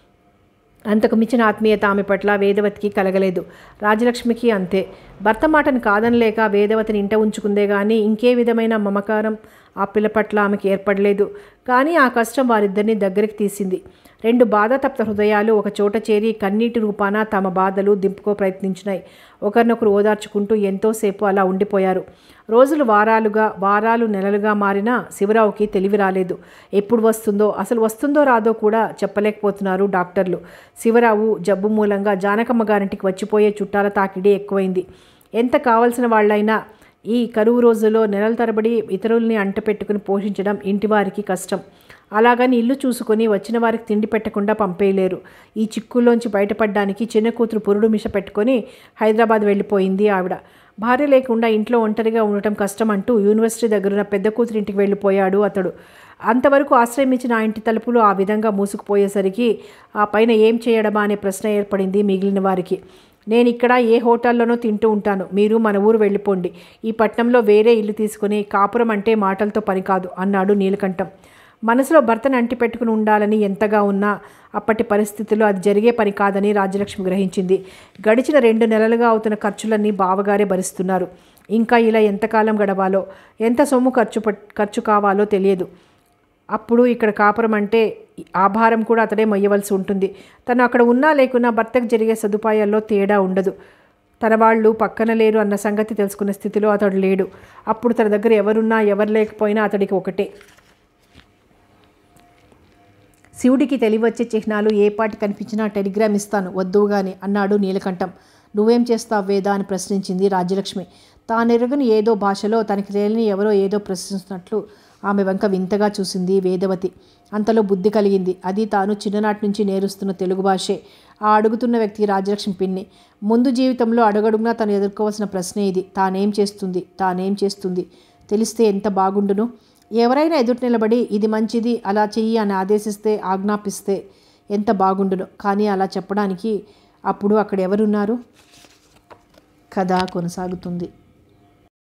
అంతకు మించిన ఆత్మీయత ఆమె పట్ల వేదవతికి కలగలేదు. రాజ్యలక్ష్మికి అంతే. భర్త మాటను కాదనలేక వేదవతిని ఇంట ఉంచుకుందే కానీ ఇంకే విధమైన మమకారం ఆ పిల్ల పట్ల ఆమెకి ఏర్పడలేదు. కానీ ఆ కష్టం వారిద్దరిని దగ్గరికి తీసింది. 2 బాధాతప్త హృదయాలు ఒక చోట చేరి కన్నీటి రూపాన తమ బాధలు దింపుకో ప్రయత్నించినాయి. ఒకరినొకరు ఓదార్చుకుంటూ ఎంతోసేపు అలా ఉండిపోయారు. రోజులు వారాలు నెలలుగా మారినా శివరావుకి తెలివి రాలేదు. ఎప్పుడు వస్తుందో, అసలు వస్తుందో రాదో కూడా చెప్పలేకపోతున్నారు డాక్టర్లు. శివరావు జబ్బు మూలంగా జానకమ్మ గారింటికి వచ్చిపోయే చుట్టాల తాకిడి ఎక్కువైంది. ఎంత కావలసిన వాళ్ళైనా ఈ కరువు రోజుల్లో నెలల తరబడి ఇతరుల్ని అంటపెట్టుకుని పోషించడం ఇంటివారికి కష్టం. అలాగని ఇల్లు చూసుకొని వచ్చిన వారికి తిండి పెట్టకుండా పంపేయలేరు. ఈ చిక్కుల్లోంచి బయటపడడానికి చిన్న కూతురు పురుడు మిష పెట్టుకొని హైదరాబాద్ వెళ్ళిపోయింది ఆవిడ. భార్య లేకుండా ఇంట్లో ఒంటరిగా ఉండటం కష్టం అంటూ యూనివర్సిటీ దగ్గరున్న పెద్ద కూతురు ఇంటికి వెళ్ళిపోయాడు అతడు. అంతవరకు ఆశ్రయించిన ఆ ఇంటి తలుపులు ఆ విధంగా మూసుకుపోయేసరికి ఆ పైన ఏం చేయడమా అనే ప్రశ్న ఏర్పడింది మిగిలిన వారికి. నేను ఇక్కడ ఏ హోటల్లోనో తింటూ ఉంటాను, మీరు మన ఊరు వెళ్ళిపోండి. ఈ పట్నంలో వేరే ఇల్లు తీసుకుని కాపురం అంటే మాటలతో పని కాదు అన్నాడు నీలకంఠం. మనసులో భర్తను అంటిపెట్టుకుని ఉండాలని ఎంతగా ఉన్నా అప్పటి పరిస్థితుల్లో అది జరిగే పని కాదని రాజ్యలక్ష్మి గ్రహించింది. గడిచిన 2 నెలలుగా అవుతున్న ఖర్చులన్నీ బావగారే భరిస్తున్నారు. ఇంకా ఇలా ఎంతకాలం గడవాలో, ఎంత సొమ్ము ఖర్చు కావాలో తెలియదు. అప్పుడు ఇక్కడ కాపురం అంటే ఆ భారం కూడా అతడే మొయ్యవలసి ఉంటుంది. తను అక్కడ ఉన్నా లేకున్నా భర్తకు జరిగే సదుపాయాల్లో తేడా ఉండదు. తన వాళ్ళు పక్కన లేరు అన్న సంగతి తెలుసుకునే స్థితిలో అతడు లేడు. అప్పుడు తన దగ్గర ఎవరున్నా ఎవరు లేకపోయినా అతడికి ఒకటే. శివుడికి తెలివచ్చే చిహ్నాలు ఏ పాటి కనిపించినా టెలిగ్రామ్ ఇస్తాను వద్దుగాని అన్నాడు నీలకంఠం. నువ్వేం చేస్తావు వేదా అని ప్రశ్నించింది రాజ్యలక్ష్మి. తానెరుగని ఏదో భాషలో తనకి తెలియని ఎవరో ఏదో ప్రశ్నిస్తున్నట్లు ఆమె వంక వింతగా చూసింది వేదవతి. అంతలో బుద్ధి కలిగింది. అది తాను చిన్ననాటి నుంచి నేరుస్తున్న తెలుగు భాషే. ఆ అడుగుతున్న వ్యక్తి రాజ్యలక్ష్మి పిన్ని. ముందు జీవితంలో అడుగడుగునా తను ఎదుర్కోవాల్సిన ప్రశ్నే ఇది. తానేం చేస్తుంది తెలిస్తే ఎంత బాగుండును. ఎవరైనా ఎదుటి నిలబడి ఇది మంచిది అలా చెయ్యి అని ఆదేశిస్తే ఆజ్ఞాపిస్తే ఎంత బాగుండును. కానీ అలా చెప్పడానికి అప్పుడు అక్కడ ఎవరున్నారు? కథ కొనసాగుతుంది.